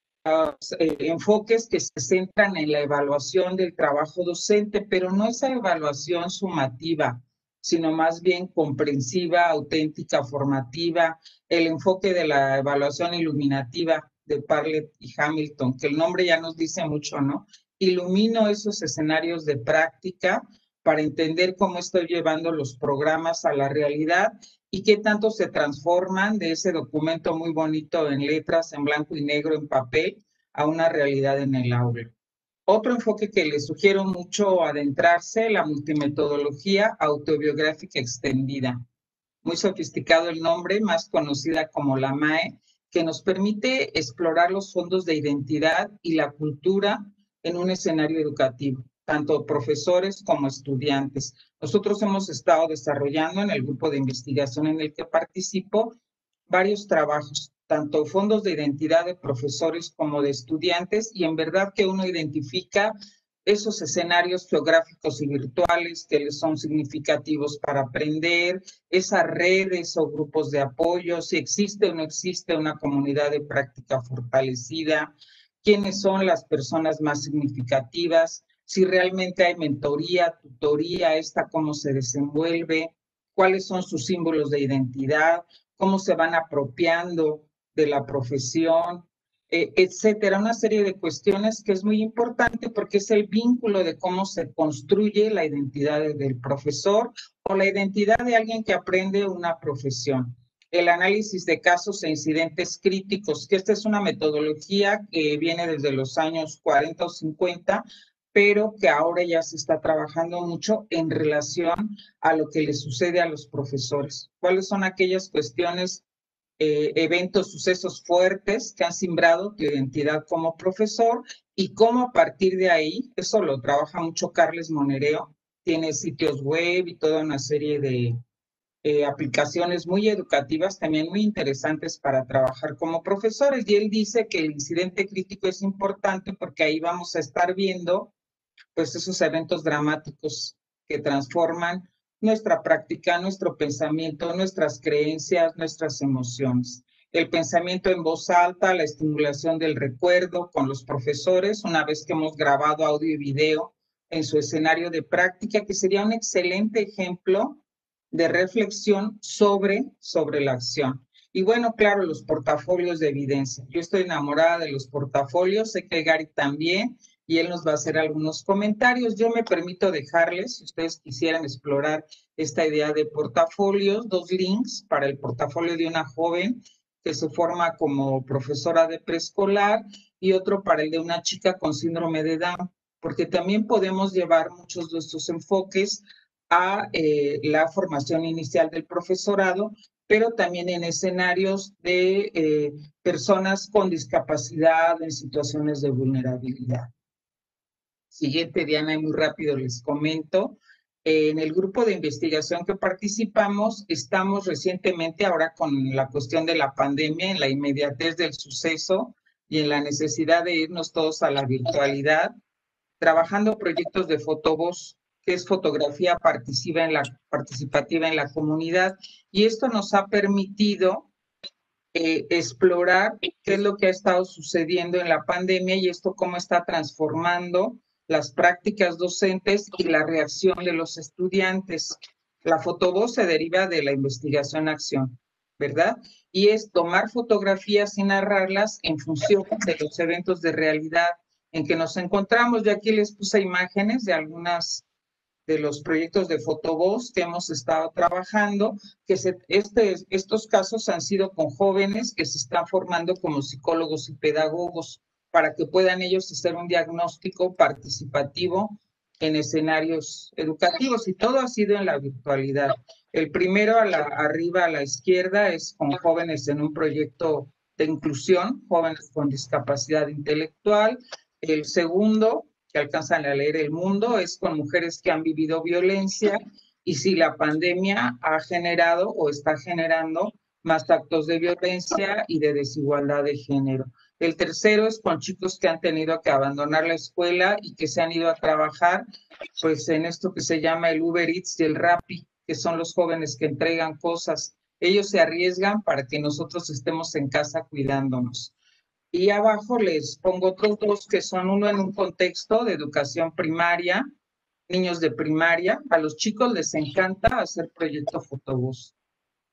Enfoques que se centran en la evaluación del trabajo docente, pero no esa evaluación sumativa, sino más bien comprensiva, auténtica, formativa, el enfoque de la evaluación iluminativa, de Parlett y Hamilton, que el nombre ya nos dice mucho, ¿no? Ilumino esos escenarios de práctica para entender cómo estoy llevando los programas a la realidad y qué tanto se transforman de ese documento muy bonito en letras, en blanco y negro, en papel, a una realidad en el aula. Otro enfoque que les sugiero mucho adentrarse, la multimetodología autobiográfica extendida. Muy sofisticado el nombre, más conocida como la MAE, que nos permite explorar los fondos de identidad y la cultura en un escenario educativo, tanto profesores como estudiantes. Nosotros hemos estado desarrollando en el grupo de investigación en el que participo varios trabajos, tanto fondos de identidad de profesores como de estudiantes, y en verdad que uno identifica esos escenarios geográficos y virtuales que les son significativos para aprender, esas redes o grupos de apoyo, si existe o no existe una comunidad de práctica fortalecida, quiénes son las personas más significativas, si realmente hay mentoría, tutoría, esta cómo se desenvuelve, cuáles son sus símbolos de identidad, cómo se van apropiando de la profesión, etcétera. Una serie de cuestiones que es muy importante porque es el vínculo de cómo se construye la identidad del profesor o la identidad de alguien que aprende una profesión. El análisis de casos e incidentes críticos, que esta es una metodología que viene desde los años 40 o 50, pero que ahora ya se está trabajando mucho en relación a lo que le sucede a los profesores. ¿Cuáles son aquellas cuestiones, eventos, sucesos fuertes que han simbrado tu identidad como profesor y cómo a partir de ahí, eso lo trabaja mucho Carles Monereo, tiene sitios web y toda una serie de aplicaciones muy educativas, también muy interesantes para trabajar como profesores, y él dice que el incidente crítico es importante porque ahí vamos a estar viendo pues esos eventos dramáticos que transforman nuestra práctica, nuestro pensamiento, nuestras creencias, nuestras emociones. El pensamiento en voz alta, la estimulación del recuerdo con los profesores, una vez que hemos grabado audio y video en su escenario de práctica, que sería un excelente ejemplo de reflexión sobre la acción. Y bueno, claro, los portafolios de evidencia. Yo estoy enamorada de los portafolios, sé que Gary también, y él nos va a hacer algunos comentarios. Yo me permito dejarles, si ustedes quisieran explorar esta idea de portafolios, 2 links para el portafolio de una joven que se forma como profesora de preescolar y otro para el de una chica con síndrome de Down, porque también podemos llevar muchos de estos enfoques a la formación inicial del profesorado, pero también en escenarios de personas con discapacidad en situaciones de vulnerabilidad. Siguiente, Diana, y muy rápido les comento. En el grupo de investigación que participamos, estamos recientemente, ahora con la cuestión de la pandemia, en la inmediatez del suceso y en la necesidad de irnos todos a la virtualidad, trabajando proyectos de fotovoz, que es fotografía participativa en la comunidad. Y esto nos ha permitido explorar qué es lo que ha estado sucediendo en la pandemia y esto cómo está transformando las prácticas docentes y la reacción de los estudiantes. La fotovoz se deriva de la investigación-acción, ¿verdad? Y es tomar fotografías y narrarlas en función de los eventos de realidad en que nos encontramos. Yo aquí les puse imágenes de algunas de los proyectos de fotovoz que hemos estado trabajando, que estos casos han sido con jóvenes que se están formando como psicólogos y pedagogos para que puedan ellos hacer un diagnóstico participativo en escenarios educativos, y todo ha sido en la virtualidad. El primero arriba a la izquierda es con jóvenes en un proyecto de inclusión, jóvenes con discapacidad intelectual. El segundo, que alcanzan a leer el mundo, es con mujeres que han vivido violencia y si la pandemia ha generado o está generando más actos de violencia y de desigualdad de género. El tercero es con chicos que han tenido que abandonar la escuela y que se han ido a trabajar pues en esto que se llama el Uber Eats y el Rappi, que son los jóvenes que entregan cosas. Ellos se arriesgan para que nosotros estemos en casa cuidándonos. Y abajo les pongo otros 2 que son uno en un contexto de educación primaria, niños de primaria. A los chicos les encanta hacer proyecto fotovoz.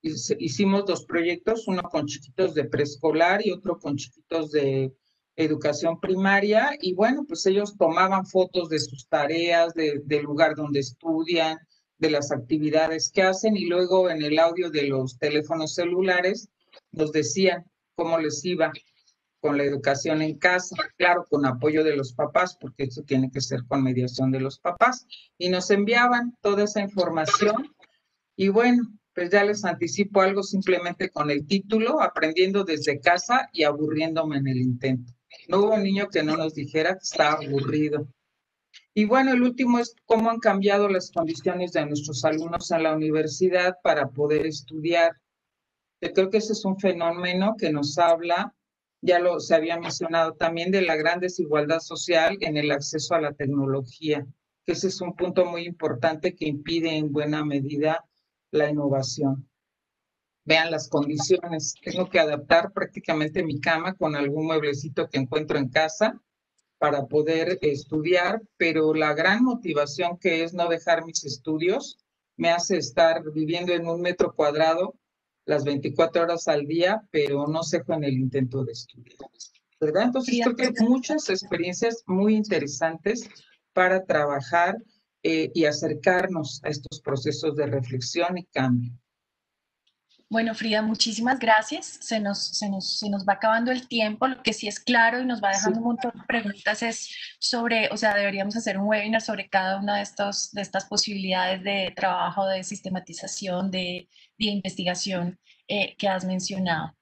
hicimos 2 proyectos, uno con chiquitos de preescolar y otro con chiquitos de educación primaria, y bueno, pues ellos tomaban fotos de sus tareas, del lugar donde estudian, de las actividades que hacen, y luego en el audio de los teléfonos celulares nos decían cómo les iba con la educación en casa, claro, con apoyo de los papás, porque eso tiene que ser con mediación de los papás, y nos enviaban toda esa información, y bueno, pues ya les anticipo algo simplemente con el título, Aprendiendo desde casa y aburriéndome en el intento. No hubo un niño que no nos dijera que estaba aburrido. Y bueno, el último es cómo han cambiado las condiciones de nuestros alumnos en la universidad para poder estudiar. Yo creo que ese es un fenómeno que nos habla, se había mencionado también, de la gran desigualdad social en el acceso a la tecnología, que ese es un punto muy importante que impide en buena medida la innovación. Vean las condiciones, tengo que adaptar prácticamente mi cama con algún mueblecito que encuentro en casa para poder estudiar, pero la gran motivación que es no dejar mis estudios me hace estar viviendo en 1 metro cuadrado las 24 horas al día, pero no cejo en el intento de estudiar, ¿verdad? Entonces creo que hay muchas experiencias muy interesantes para trabajar y acercarnos a estos procesos de reflexión y cambio. Bueno, Frida, muchísimas gracias. Se nos va acabando el tiempo. Lo que sí es claro y nos va dejando un montón de preguntas es sobre, o sea, deberíamos hacer un webinar sobre cada una de estas posibilidades de trabajo, de sistematización, de investigación que has mencionado.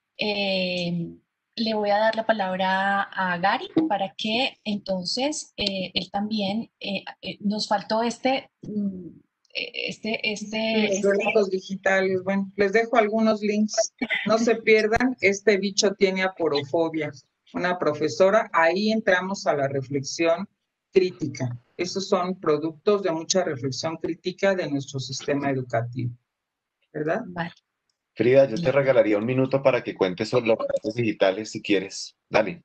Le voy a dar la palabra a Gary para que entonces él también, nos faltó Los relatos digitales. Bueno, les dejo algunos links. No se pierdan, Este bicho tiene aporofobia. Una profesora, ahí entramos a la reflexión crítica. Esos son productos de mucha reflexión crítica de nuestro sistema educativo, ¿verdad? Vale. Frida, yo te regalaría 1 minuto para que cuentes sobre los relatos digitales si quieres. Dale.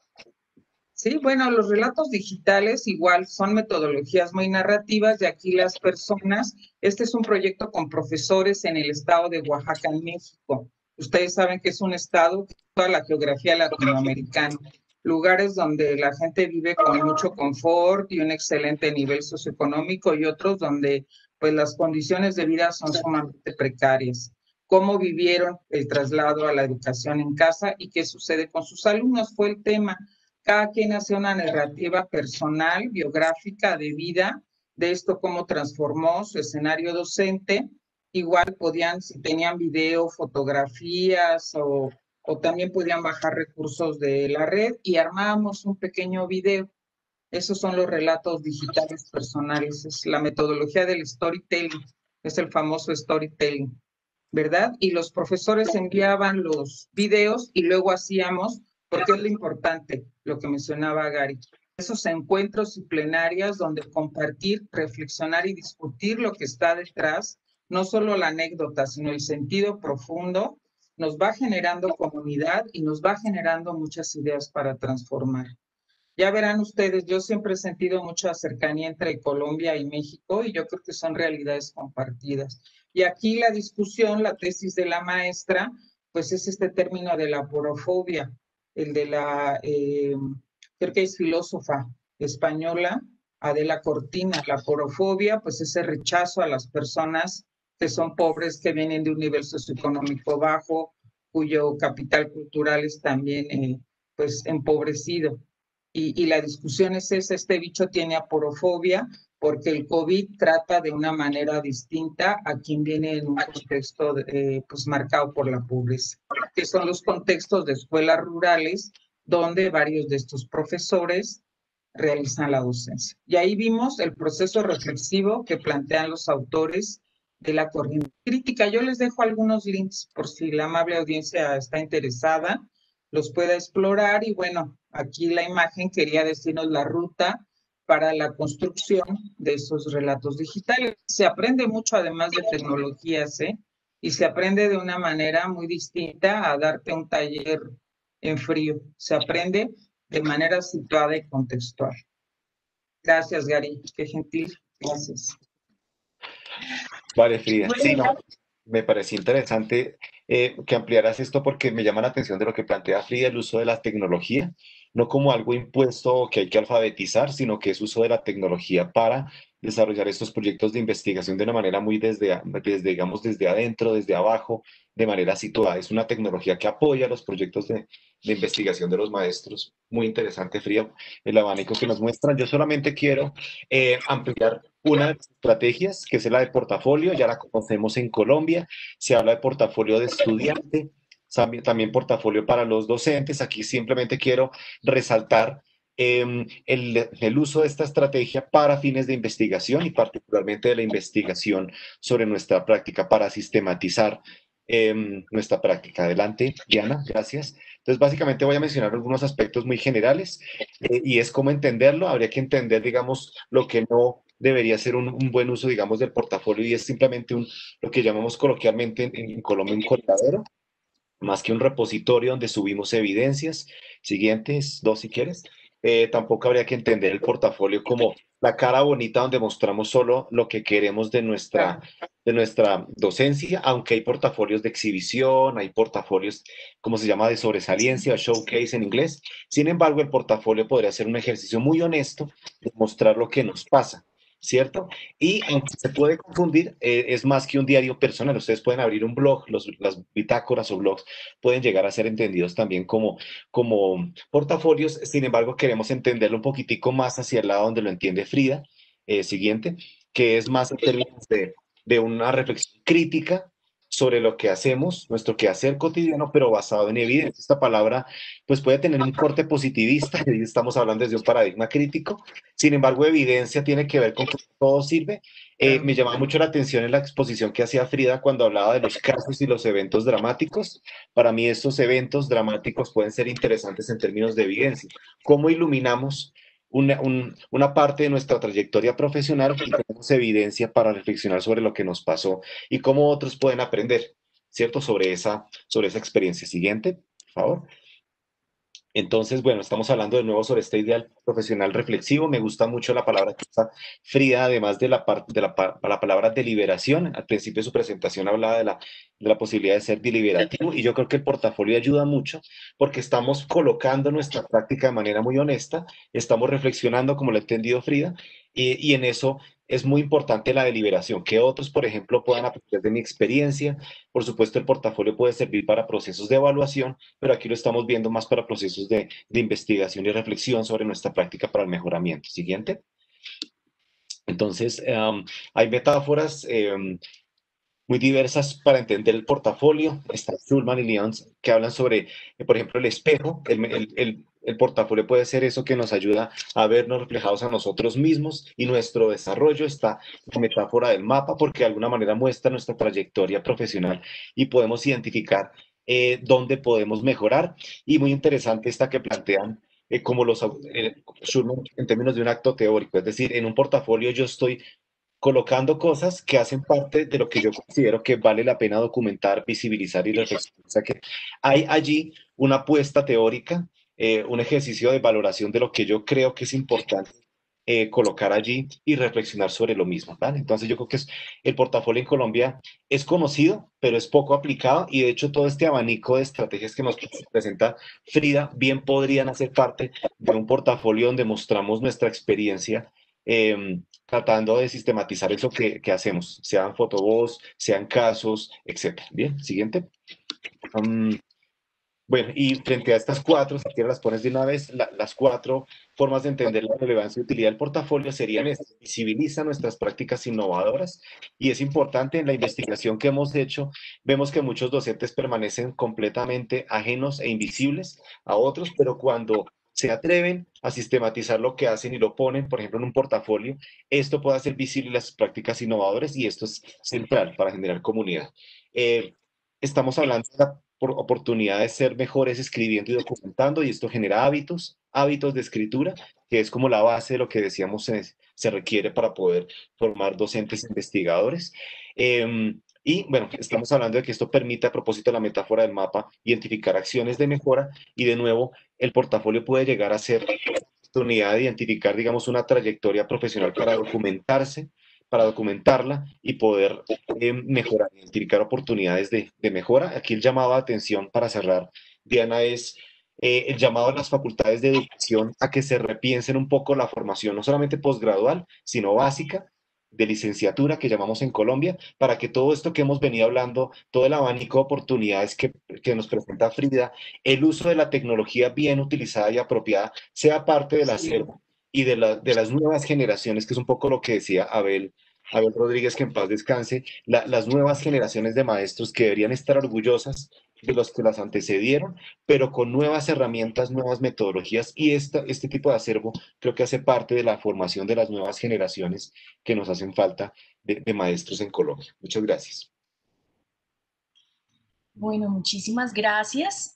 Sí, bueno, los relatos digitales igual son metodologías muy narrativas de aquí las personas. Este es un proyecto con profesores en el estado de Oaxaca, en México. Ustedes saben que es un estado, toda la geografía latinoamericana, lugares donde la gente vive con mucho confort y un excelente nivel socioeconómico, y otros donde pues las condiciones de vida son sumamente precarias. ¿Cómo vivieron el traslado a la educación en casa y qué sucede con sus alumnos? Fue el tema. Cada quien hace una narrativa personal, biográfica, de vida, de esto, cómo transformó su escenario docente. Igual podían, si tenían video, fotografías o también podían bajar recursos de la red y armábamos un pequeño video. Esos son los relatos digitales personales, es la metodología del storytelling, es el famoso storytelling, ¿verdad? Y los profesores enviaban los videos y luego hacíamos, porque es lo importante, lo que mencionaba Gary, esos encuentros y plenarias donde compartir, reflexionar y discutir lo que está detrás, no solo la anécdota, sino el sentido profundo, nos va generando comunidad y nos va generando muchas ideas para transformar. Ya verán ustedes, yo siempre he sentido mucha cercanía entre Colombia y México y yo creo que son realidades compartidas. Y aquí la discusión, la tesis de la maestra, pues es este término de la aporofobia, el de creo que es filósofa española, Adela Cortina. La aporofobia, pues ese rechazo a las personas que son pobres, que vienen de un nivel socioeconómico bajo, cuyo capital cultural es también pues empobrecido. Y la discusión es esa, este bicho tiene aporofobia porque el COVID trata de una manera distinta a quien viene en un contexto pues marcado por la pobreza, que son los contextos de escuelas rurales donde varios de estos profesores realizan la docencia. Y ahí vimos el proceso reflexivo que plantean los autores de la corriente crítica. Yo les dejo algunos links por si la amable audiencia está interesada, los pueda explorar. Y bueno, aquí la imagen quería decirnos la ruta para la construcción de esos relatos digitales. Se aprende mucho además de tecnologías, y se aprende de una manera muy distinta a darte un taller en frío. Se aprende de manera situada y contextual. Gracias, Gary. Qué gentil. Gracias. Vale, Frida. Sí, no. Me pareció interesante que ampliaras esto porque me llama la atención de lo que plantea Frida, el uso de la tecnología, no como algo impuesto o que hay que alfabetizar, sino que es uso de la tecnología para desarrollar estos proyectos de investigación de una manera muy digamos, desde adentro, desde abajo, de manera situada. Es una tecnología que apoya los proyectos de investigación de los maestros. Muy interesante, Frida, el abanico que nos muestran. Yo solamente quiero ampliar una de las estrategias, que es la de portafolio, ya la conocemos en Colombia, se habla de portafolio de estudiante, también portafolio para los docentes. Aquí simplemente quiero resaltar el uso de esta estrategia para fines de investigación y particularmente de la investigación sobre nuestra práctica para sistematizar nuestra práctica. Adelante, Diana, gracias. Entonces, básicamente voy a mencionar algunos aspectos muy generales y es cómo entenderlo. Habría que entender, digamos, lo que no debería ser un buen uso, digamos, del portafolio y es simplemente lo que llamamos coloquialmente en Colombia un coladero, más que un repositorio donde subimos evidencias. Siguientes, dos si quieres. Tampoco habría que entender el portafolio como la cara bonita donde mostramos solo lo que queremos de nuestra docencia, aunque hay portafolios de exhibición, hay portafolios, como se llama, de sobresaliencia, o showcase en inglés. Sin embargo, el portafolio podría ser un ejercicio muy honesto de mostrar lo que nos pasa, ¿cierto? Y aunque se puede confundir, es más que un diario personal. Ustedes pueden abrir un blog, las bitácoras o blogs pueden llegar a ser entendidos también como portafolios. Sin embargo, queremos entenderlo un poquitico más hacia el lado donde lo entiende Frida, siguiente, que es más en términos de una reflexión crítica sobre lo que hacemos, nuestro quehacer cotidiano, pero basado en evidencia. Esta palabra pues puede tener un corte positivista, y estamos hablando desde un paradigma crítico. Sin embargo, evidencia tiene que ver con que todo sirve. Me llamaba mucho la atención en la exposición que hacía Frida cuando hablaba de los casos y los eventos dramáticos. Para mí estos eventos dramáticos pueden ser interesantes en términos de evidencia. ¿Cómo iluminamos una parte de nuestra trayectoria profesional y tenemos evidencia para reflexionar sobre lo que nos pasó y cómo otros pueden aprender, ¿cierto? Sobre esa experiencia. Siguiente, por favor. Entonces, bueno, estamos hablando de nuevo sobre este ideal profesional reflexivo. Me gusta mucho la palabra que usa Frida, además de la palabra deliberación. Al principio de su presentación hablaba de la posibilidad de ser deliberativo y yo creo que el portafolio ayuda mucho porque estamos colocando nuestra práctica de manera muy honesta, estamos reflexionando como lo ha entendido Frida y en eso es muy importante la deliberación, que otros, por ejemplo, puedan aprender de mi experiencia. Por supuesto, el portafolio puede servir para procesos de evaluación, pero aquí lo estamos viendo más para procesos de investigación y reflexión sobre nuestra práctica para el mejoramiento. Siguiente. Entonces, hay metáforas muy diversas para entender el portafolio. Está Schulman y Lyons que hablan sobre, por ejemplo, el espejo. El portafolio puede ser eso que nos ayuda a vernos reflejados a nosotros mismos y nuestro desarrollo. Está la metáfora del mapa porque de alguna manera muestra nuestra trayectoria profesional y podemos identificar dónde podemos mejorar. Y muy interesante esta que plantean como Schulman en términos de un acto teórico, es decir, en un portafolio yo estoy colocando cosas que hacen parte de lo que yo considero que vale la pena documentar, visibilizar y reflexionar. O sea que hay allí una apuesta teórica, un ejercicio de valoración de lo que yo creo que es importante colocar allí y reflexionar sobre lo mismo, ¿vale? Entonces yo creo que el portafolio en Colombia es conocido, pero es poco aplicado y de hecho todo este abanico de estrategias que nos presenta Frida bien podrían hacer parte de un portafolio donde mostramos nuestra experiencia tratando de sistematizar eso que hacemos, sean fotovoz, sean casos, etcétera. Bien, siguiente. Bueno, y frente a estas cuatro, si quieres las pones de una vez, las cuatro formas de entender la relevancia y utilidad del portafolio serían estas. Visibiliza nuestras prácticas innovadoras y es importante en la investigación que hemos hecho, vemos que muchos docentes permanecen completamente ajenos e invisibles a otros, pero cuando se atreven a sistematizar lo que hacen y lo ponen, por ejemplo, en un portafolio, esto puede hacer visible las prácticas innovadoras y esto es central para generar comunidad. Estamos hablando de la oportunidad de ser mejores escribiendo y documentando, y esto genera hábitos de escritura, que es como la base de lo que decíamos se requiere para poder formar docentes investigadores. Y bueno, estamos hablando de que esto permite, a propósito de la metáfora del mapa, identificar acciones de mejora y de nuevo el portafolio puede llegar a ser oportunidad de identificar, digamos, una trayectoria profesional para documentarse, para documentarla y poder mejorar, identificar oportunidades de mejora. Aquí el llamado de atención para cerrar, Diana, es el llamado a las facultades de educación a que se repiensen un poco la formación, no solamente posgradual, sino básica, de licenciatura que llamamos en Colombia, para que todo esto que hemos venido hablando, todo el abanico de oportunidades que nos presenta Frida, el uso de la tecnología bien utilizada y apropiada, sea parte del acervo y de las nuevas generaciones, que es un poco lo que decía Abel Rodríguez, que en paz descanse, las nuevas generaciones de maestros que deberían estar orgullosas de los que las antecedieron, pero con nuevas herramientas, nuevas metodologías, y este tipo de acervo creo que hace parte de la formación de las nuevas generaciones que nos hacen falta de maestros en Colombia. Muchas gracias. Bueno, muchísimas gracias.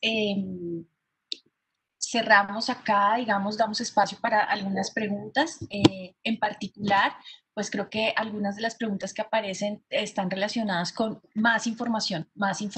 Cerramos acá, digamos, damos espacio para algunas preguntas. En particular, pues creo que algunas de las preguntas que aparecen están relacionadas con más información,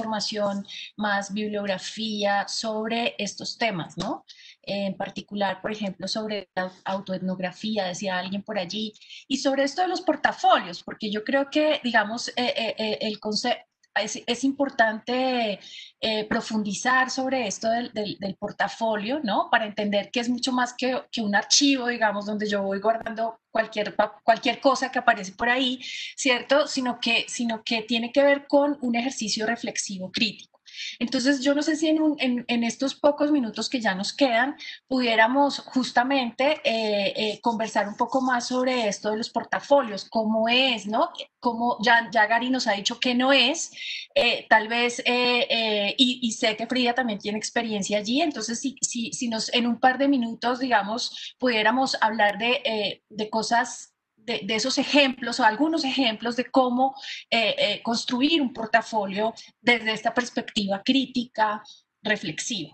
más bibliografía sobre estos temas, ¿no? En particular, por ejemplo, sobre la autoetnografía, decía alguien por allí, y sobre esto de los portafolios, porque yo creo que, digamos, el concepto es importante profundizar sobre esto del portafolio, ¿no? Para entender que es mucho más que un archivo, digamos, donde yo voy guardando cualquier cosa que aparece por ahí, ¿cierto? Sino que tiene que ver con un ejercicio reflexivo crítico. Entonces, yo no sé si en estos pocos minutos que ya nos quedan, pudiéramos justamente conversar un poco más sobre esto de los portafolios, cómo es, ¿no? Como ya Gary nos ha dicho que no es, tal vez, y sé que Frida también tiene experiencia allí, entonces si nos en un par de minutos, digamos, pudiéramos hablar de cosas, de esos ejemplos o algunos ejemplos de cómo construir un portafolio desde esta perspectiva crítica, reflexiva.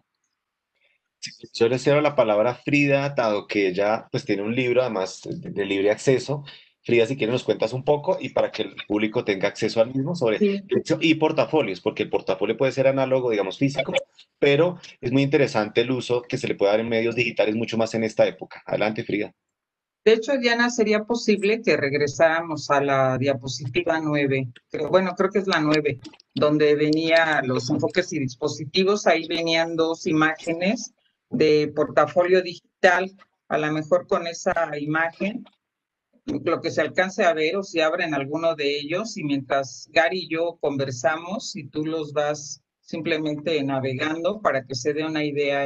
Yo le cedo la palabra a Frida, dado que ella pues tiene un libro además de libre acceso. Frida, si quieres nos cuentas un poco y para que el público tenga acceso al mismo sobre Sí. y portafolios, porque el portafolio puede ser análogo, digamos, físico, pero es muy interesante el uso que se le puede dar en medios digitales, mucho más en esta época. Adelante, Frida. De hecho, Diana, sería posible que regresáramos a la diapositiva 9. Creo que es la 9, donde venía los enfoques y dispositivos. Ahí venían dos imágenes de portafolio digital. A lo mejor con esa imagen, lo que se alcance a ver o si abren alguno de ellos y mientras Gary y yo conversamos y tú los vas simplemente navegando para que se dé una idea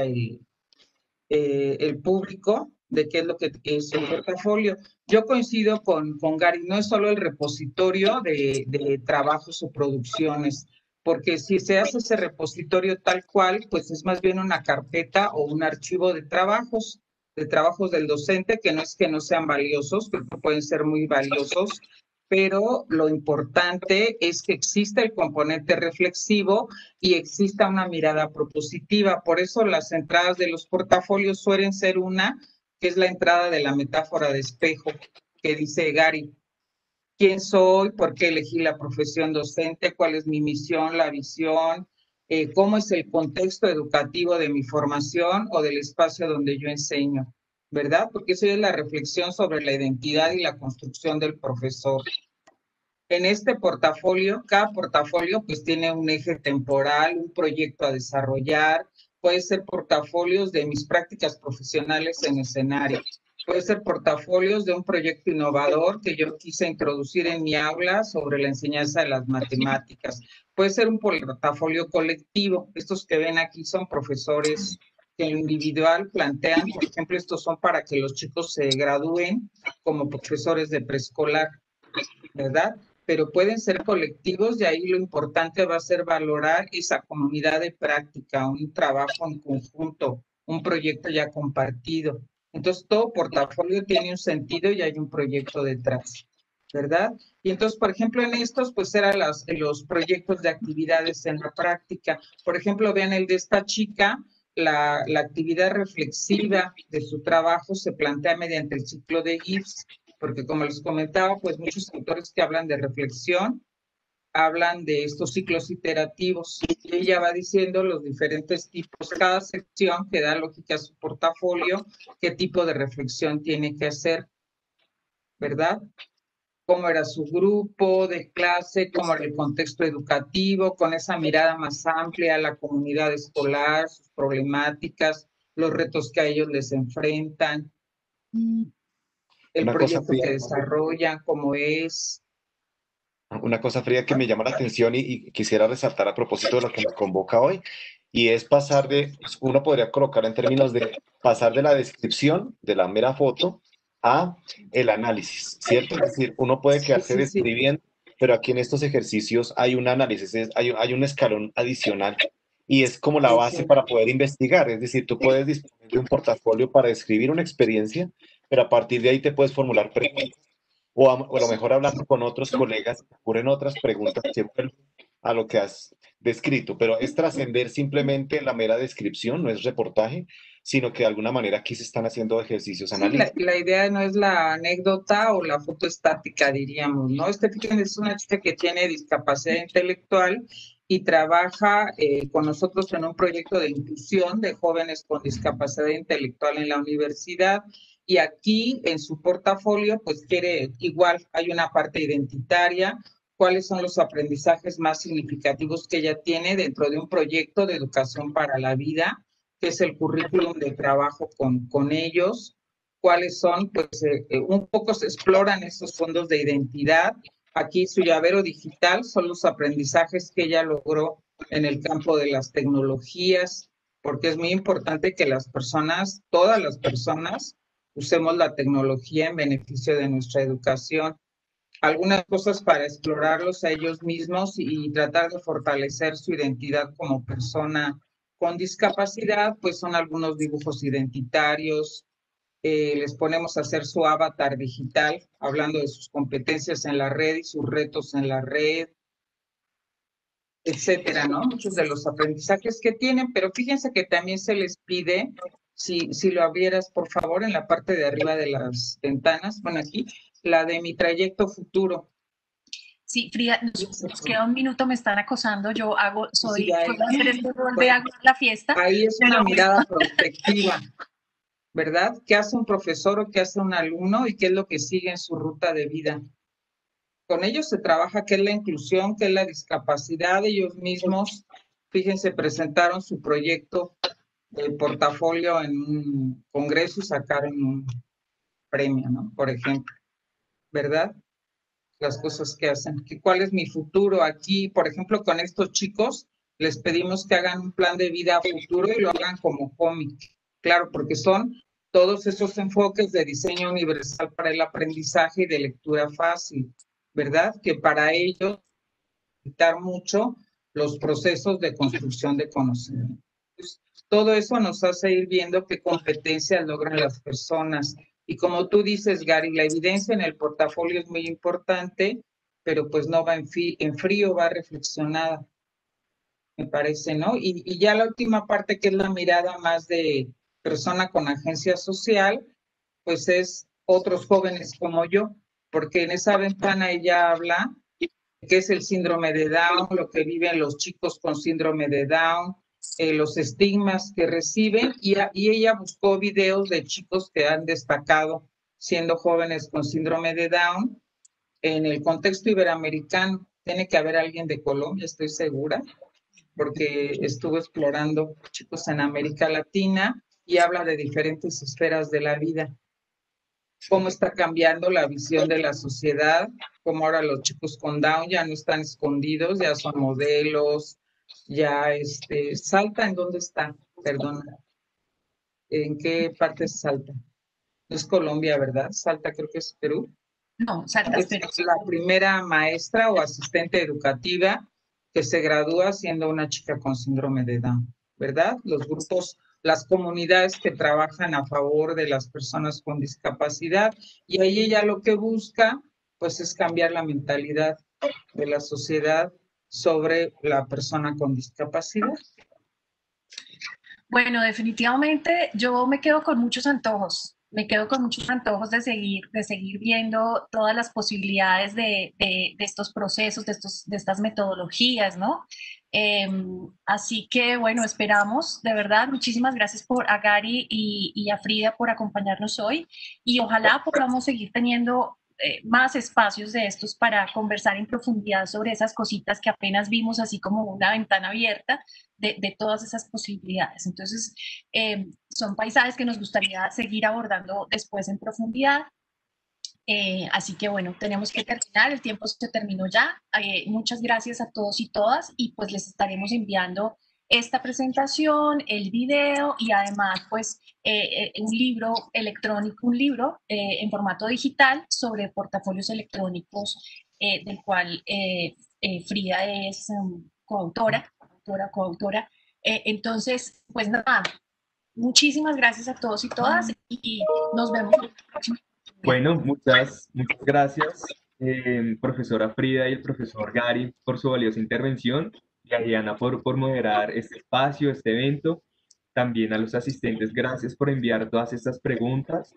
el público de qué es lo que es un portafolio. Yo coincido con Gary, no es solo el repositorio de trabajos o producciones, porque si se hace ese repositorio tal cual, pues es más bien una carpeta o un archivo de trabajos del docente, que no es que no sean valiosos, creo que pueden ser muy valiosos, pero lo importante es que exista el componente reflexivo y exista una mirada propositiva. Por eso las entradas de los portafolios suelen ser una, que es la entrada de la metáfora de espejo, que dice Gary. ¿Quién soy? ¿Por qué elegí la profesión docente? ¿Cuál es mi misión, la visión? ¿Cómo es el contexto educativo de mi formación o del espacio donde yo enseño? ¿Verdad? Porque eso es la reflexión sobre la identidad y la construcción del profesor. En este portafolio, cada portafolio pues tiene un eje temporal, un proyecto a desarrollar, puede ser portafolios de mis prácticas profesionales en escenario, puede ser portafolios de un proyecto innovador que yo quise introducir en mi aula sobre la enseñanza de las matemáticas, puede ser un portafolio colectivo, estos que ven aquí son profesores que en lo individual plantean, por ejemplo, estos son para que los chicos se gradúen como profesores de preescolar, ¿verdad? Pero pueden ser colectivos y ahí lo importante va a ser valorar esa comunidad de práctica, un trabajo en conjunto, un proyecto ya compartido. Entonces, todo portafolio tiene un sentido y hay un proyecto detrás, ¿verdad? Y entonces, por ejemplo, en estos, pues eran los proyectos de actividades en la práctica. Por ejemplo, vean el de esta chica, la actividad reflexiva de su trabajo se plantea mediante el ciclo de Gibbs, porque como les comentaba, pues muchos autores que hablan de reflexión hablan de estos ciclos iterativos y ella va diciendo los diferentes tipos, cada sección que da lógica a su portafolio, qué tipo de reflexión tiene que hacer, ¿verdad? cómo era su grupo de clase, cómo era el contexto educativo, con esa mirada más amplia a la comunidad escolar, sus problemáticas, los retos que a ellos les enfrentan, el Una cosa proyecto fría, que desarrollan, cómo es. una cosa fría que me llama la atención y quisiera resaltar a propósito de lo que me convoca hoy, y es pasar de, pues, uno podría colocar en términos de pasar de la descripción de la mera foto a el análisis, ¿cierto? Es decir, uno puede Sí, quedarse sí, sí. describiendo, pero aquí en estos ejercicios hay un análisis, hay un escalón adicional y es como la base para poder investigar. Es decir, tú puedes disponer de un portafolio para describir una experiencia, pero a partir de ahí te puedes formular preguntas o a lo mejor hablando con otros colegas, ocurren otras preguntas que vuelven a lo que has descrito, pero es trascender simplemente la mera descripción, no es reportaje, sino que de alguna manera aquí se están haciendo ejercicios Sí, la analíticos. idea no es la anécdota o la foto estática, diríamos, ¿no? Fíjense, es una chica que tiene discapacidad intelectual y trabaja con nosotros en un proyecto de inclusión de jóvenes con discapacidad intelectual en la universidad. Y aquí en su portafolio, pues quiere, igual hay una parte identitaria, cuáles son los aprendizajes más significativos que ella tiene dentro de un proyecto de educación para la vida, que es el currículum de trabajo con ellos, cuáles son, pues un poco se exploran esos fondos de identidad. Aquí su llavero digital son los aprendizajes que ella logró en el campo de las tecnologías, porque es muy importante que las personas, todas las personas, usemos la tecnología en beneficio de nuestra educación. Algunas cosas para explorarlos a ellos mismos y tratar de fortalecer su identidad como persona con discapacidad, pues son algunos dibujos identitarios, les ponemos a hacer su avatar digital, hablando de sus competencias en la red y sus retos en la red, etcétera, ¿no? Muchos de los aprendizajes que tienen, pero fíjense que también se les pide, si lo abrieras, por favor, en la parte de arriba de las ventanas, bueno, aquí, la de mi trayecto futuro. Sí, Frida, nos queda un minuto, me están acosando, yo hago, Sí, puedo hacer este rol de hago la fiesta. ahí es pero una mirada prospectiva, ¿verdad? ¿Qué hace un profesor o qué hace un alumno y qué es lo que sigue en su ruta de vida? Con ellos se trabaja qué es la inclusión, qué es la discapacidad. Ellos mismos, fíjense, presentaron su proyecto de portafolio en un congreso y sacaron un premio, ¿no? Por ejemplo, ¿verdad? Las cosas que hacen. ¿Cuál es mi futuro aquí? Por ejemplo, con estos chicos les pedimos que hagan un plan de vida a futuro y lo hagan como cómic. Claro, porque son todos esos enfoques de diseño universal para el aprendizaje y de lectura fácil, ¿verdad? Que para ellos facilitar mucho los procesos de construcción de conocimiento. Entonces, todo eso nos hace ir viendo qué competencias logran las personas. Y como tú dices, Gary, la evidencia en el portafolio es muy importante, pero pues no va en frío, va reflexionada, me parece, ¿no? Y ya la última parte, que es la mirada más de persona con agencia social, pues es otros jóvenes como yo, porque en esa ventana ella habla qué es el síndrome de Down, lo que viven los chicos con síndrome de Down, los estigmas que reciben, y ella buscó videos de chicos que han destacado siendo jóvenes con síndrome de Down en el contexto iberoamericano. Tiene que haber alguien de Colombia, estoy segura, porque estuvo explorando chicos en América Latina y habla de diferentes esferas de la vida, cómo está cambiando la visión de la sociedad, cómo ahora los chicos con Down ya no están escondidos, ya son modelos, ya Salta, ¿en dónde está? Perdona, ¿en qué parte es Salta? No es Colombia, ¿verdad? Salta creo que es Perú. No, Salta, Es la primera maestra o asistente educativa que se gradúa siendo una chica con síndrome de Down, ¿verdad? Los grupos, las comunidades que trabajan a favor de las personas con discapacidad, y ahí ella lo que busca, pues, es cambiar la mentalidad de la sociedad sobre la persona con discapacidad. Bueno, definitivamente yo me quedo con muchos antojos. Me quedo con muchos antojos de seguir viendo todas las posibilidades de estos procesos, de estas metodologías, ¿no? Así que, bueno, esperamos, de verdad, muchísimas gracias a Gary y a Frida por acompañarnos hoy y ojalá podamos seguir teniendo más espacios de estos para conversar en profundidad sobre esas cositas que apenas vimos así como una ventana abierta de todas esas posibilidades. Entonces, son paisajes que nos gustaría seguir abordando después en profundidad. Así que bueno, tenemos que terminar, el tiempo se terminó ya. Muchas gracias a todos y todas y pues les estaremos enviando esta presentación, el video y además pues un libro electrónico, un libro en formato digital sobre portafolios electrónicos del cual Frida es coautora. Entonces, pues nada, muchísimas gracias a todos y todas y nos vemos en la próxima. Bueno, muchas gracias, profesora Frida y el profesor Gary, por su valiosa intervención, y a Diana por moderar este espacio, este evento. También a los asistentes, gracias por enviar todas estas preguntas,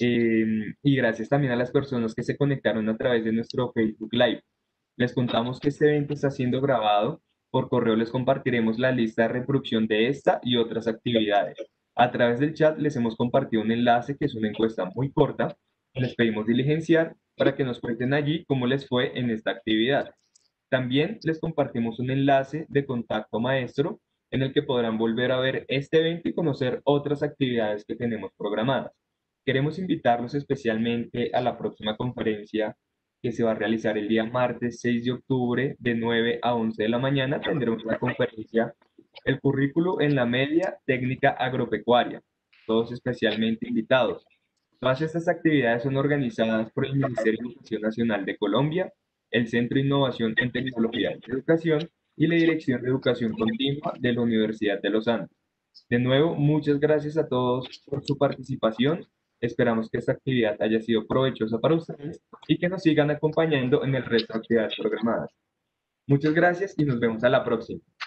y gracias también a las personas que se conectaron a través de nuestro Facebook Live. Les contamos que este evento está siendo grabado. Por correo les compartiremos la lista de reproducción de esta y otras actividades. A través del chat les hemos compartido un enlace que es una encuesta muy corta. Les pedimos diligenciar para que nos cuenten allí cómo les fue en esta actividad. También les compartimos un enlace de contacto maestro en el que podrán volver a ver este evento y conocer otras actividades que tenemos programadas. Queremos invitarlos especialmente a la próxima conferencia que se va a realizar el día martes 6 de octubre de 9 a 11 de la mañana. Tendremos la conferencia El currículo en la media técnica agropecuaria, todos especialmente invitados. Todas estas actividades son organizadas por el Ministerio de Educación Nacional de Colombia, el Centro de Innovación en Tecnología de Educación y la Dirección de Educación Continua de la Universidad de los Andes. De nuevo, muchas gracias a todos por su participación. Esperamos que esta actividad haya sido provechosa para ustedes y que nos sigan acompañando en el resto de actividades programadas. Muchas gracias y nos vemos a la próxima.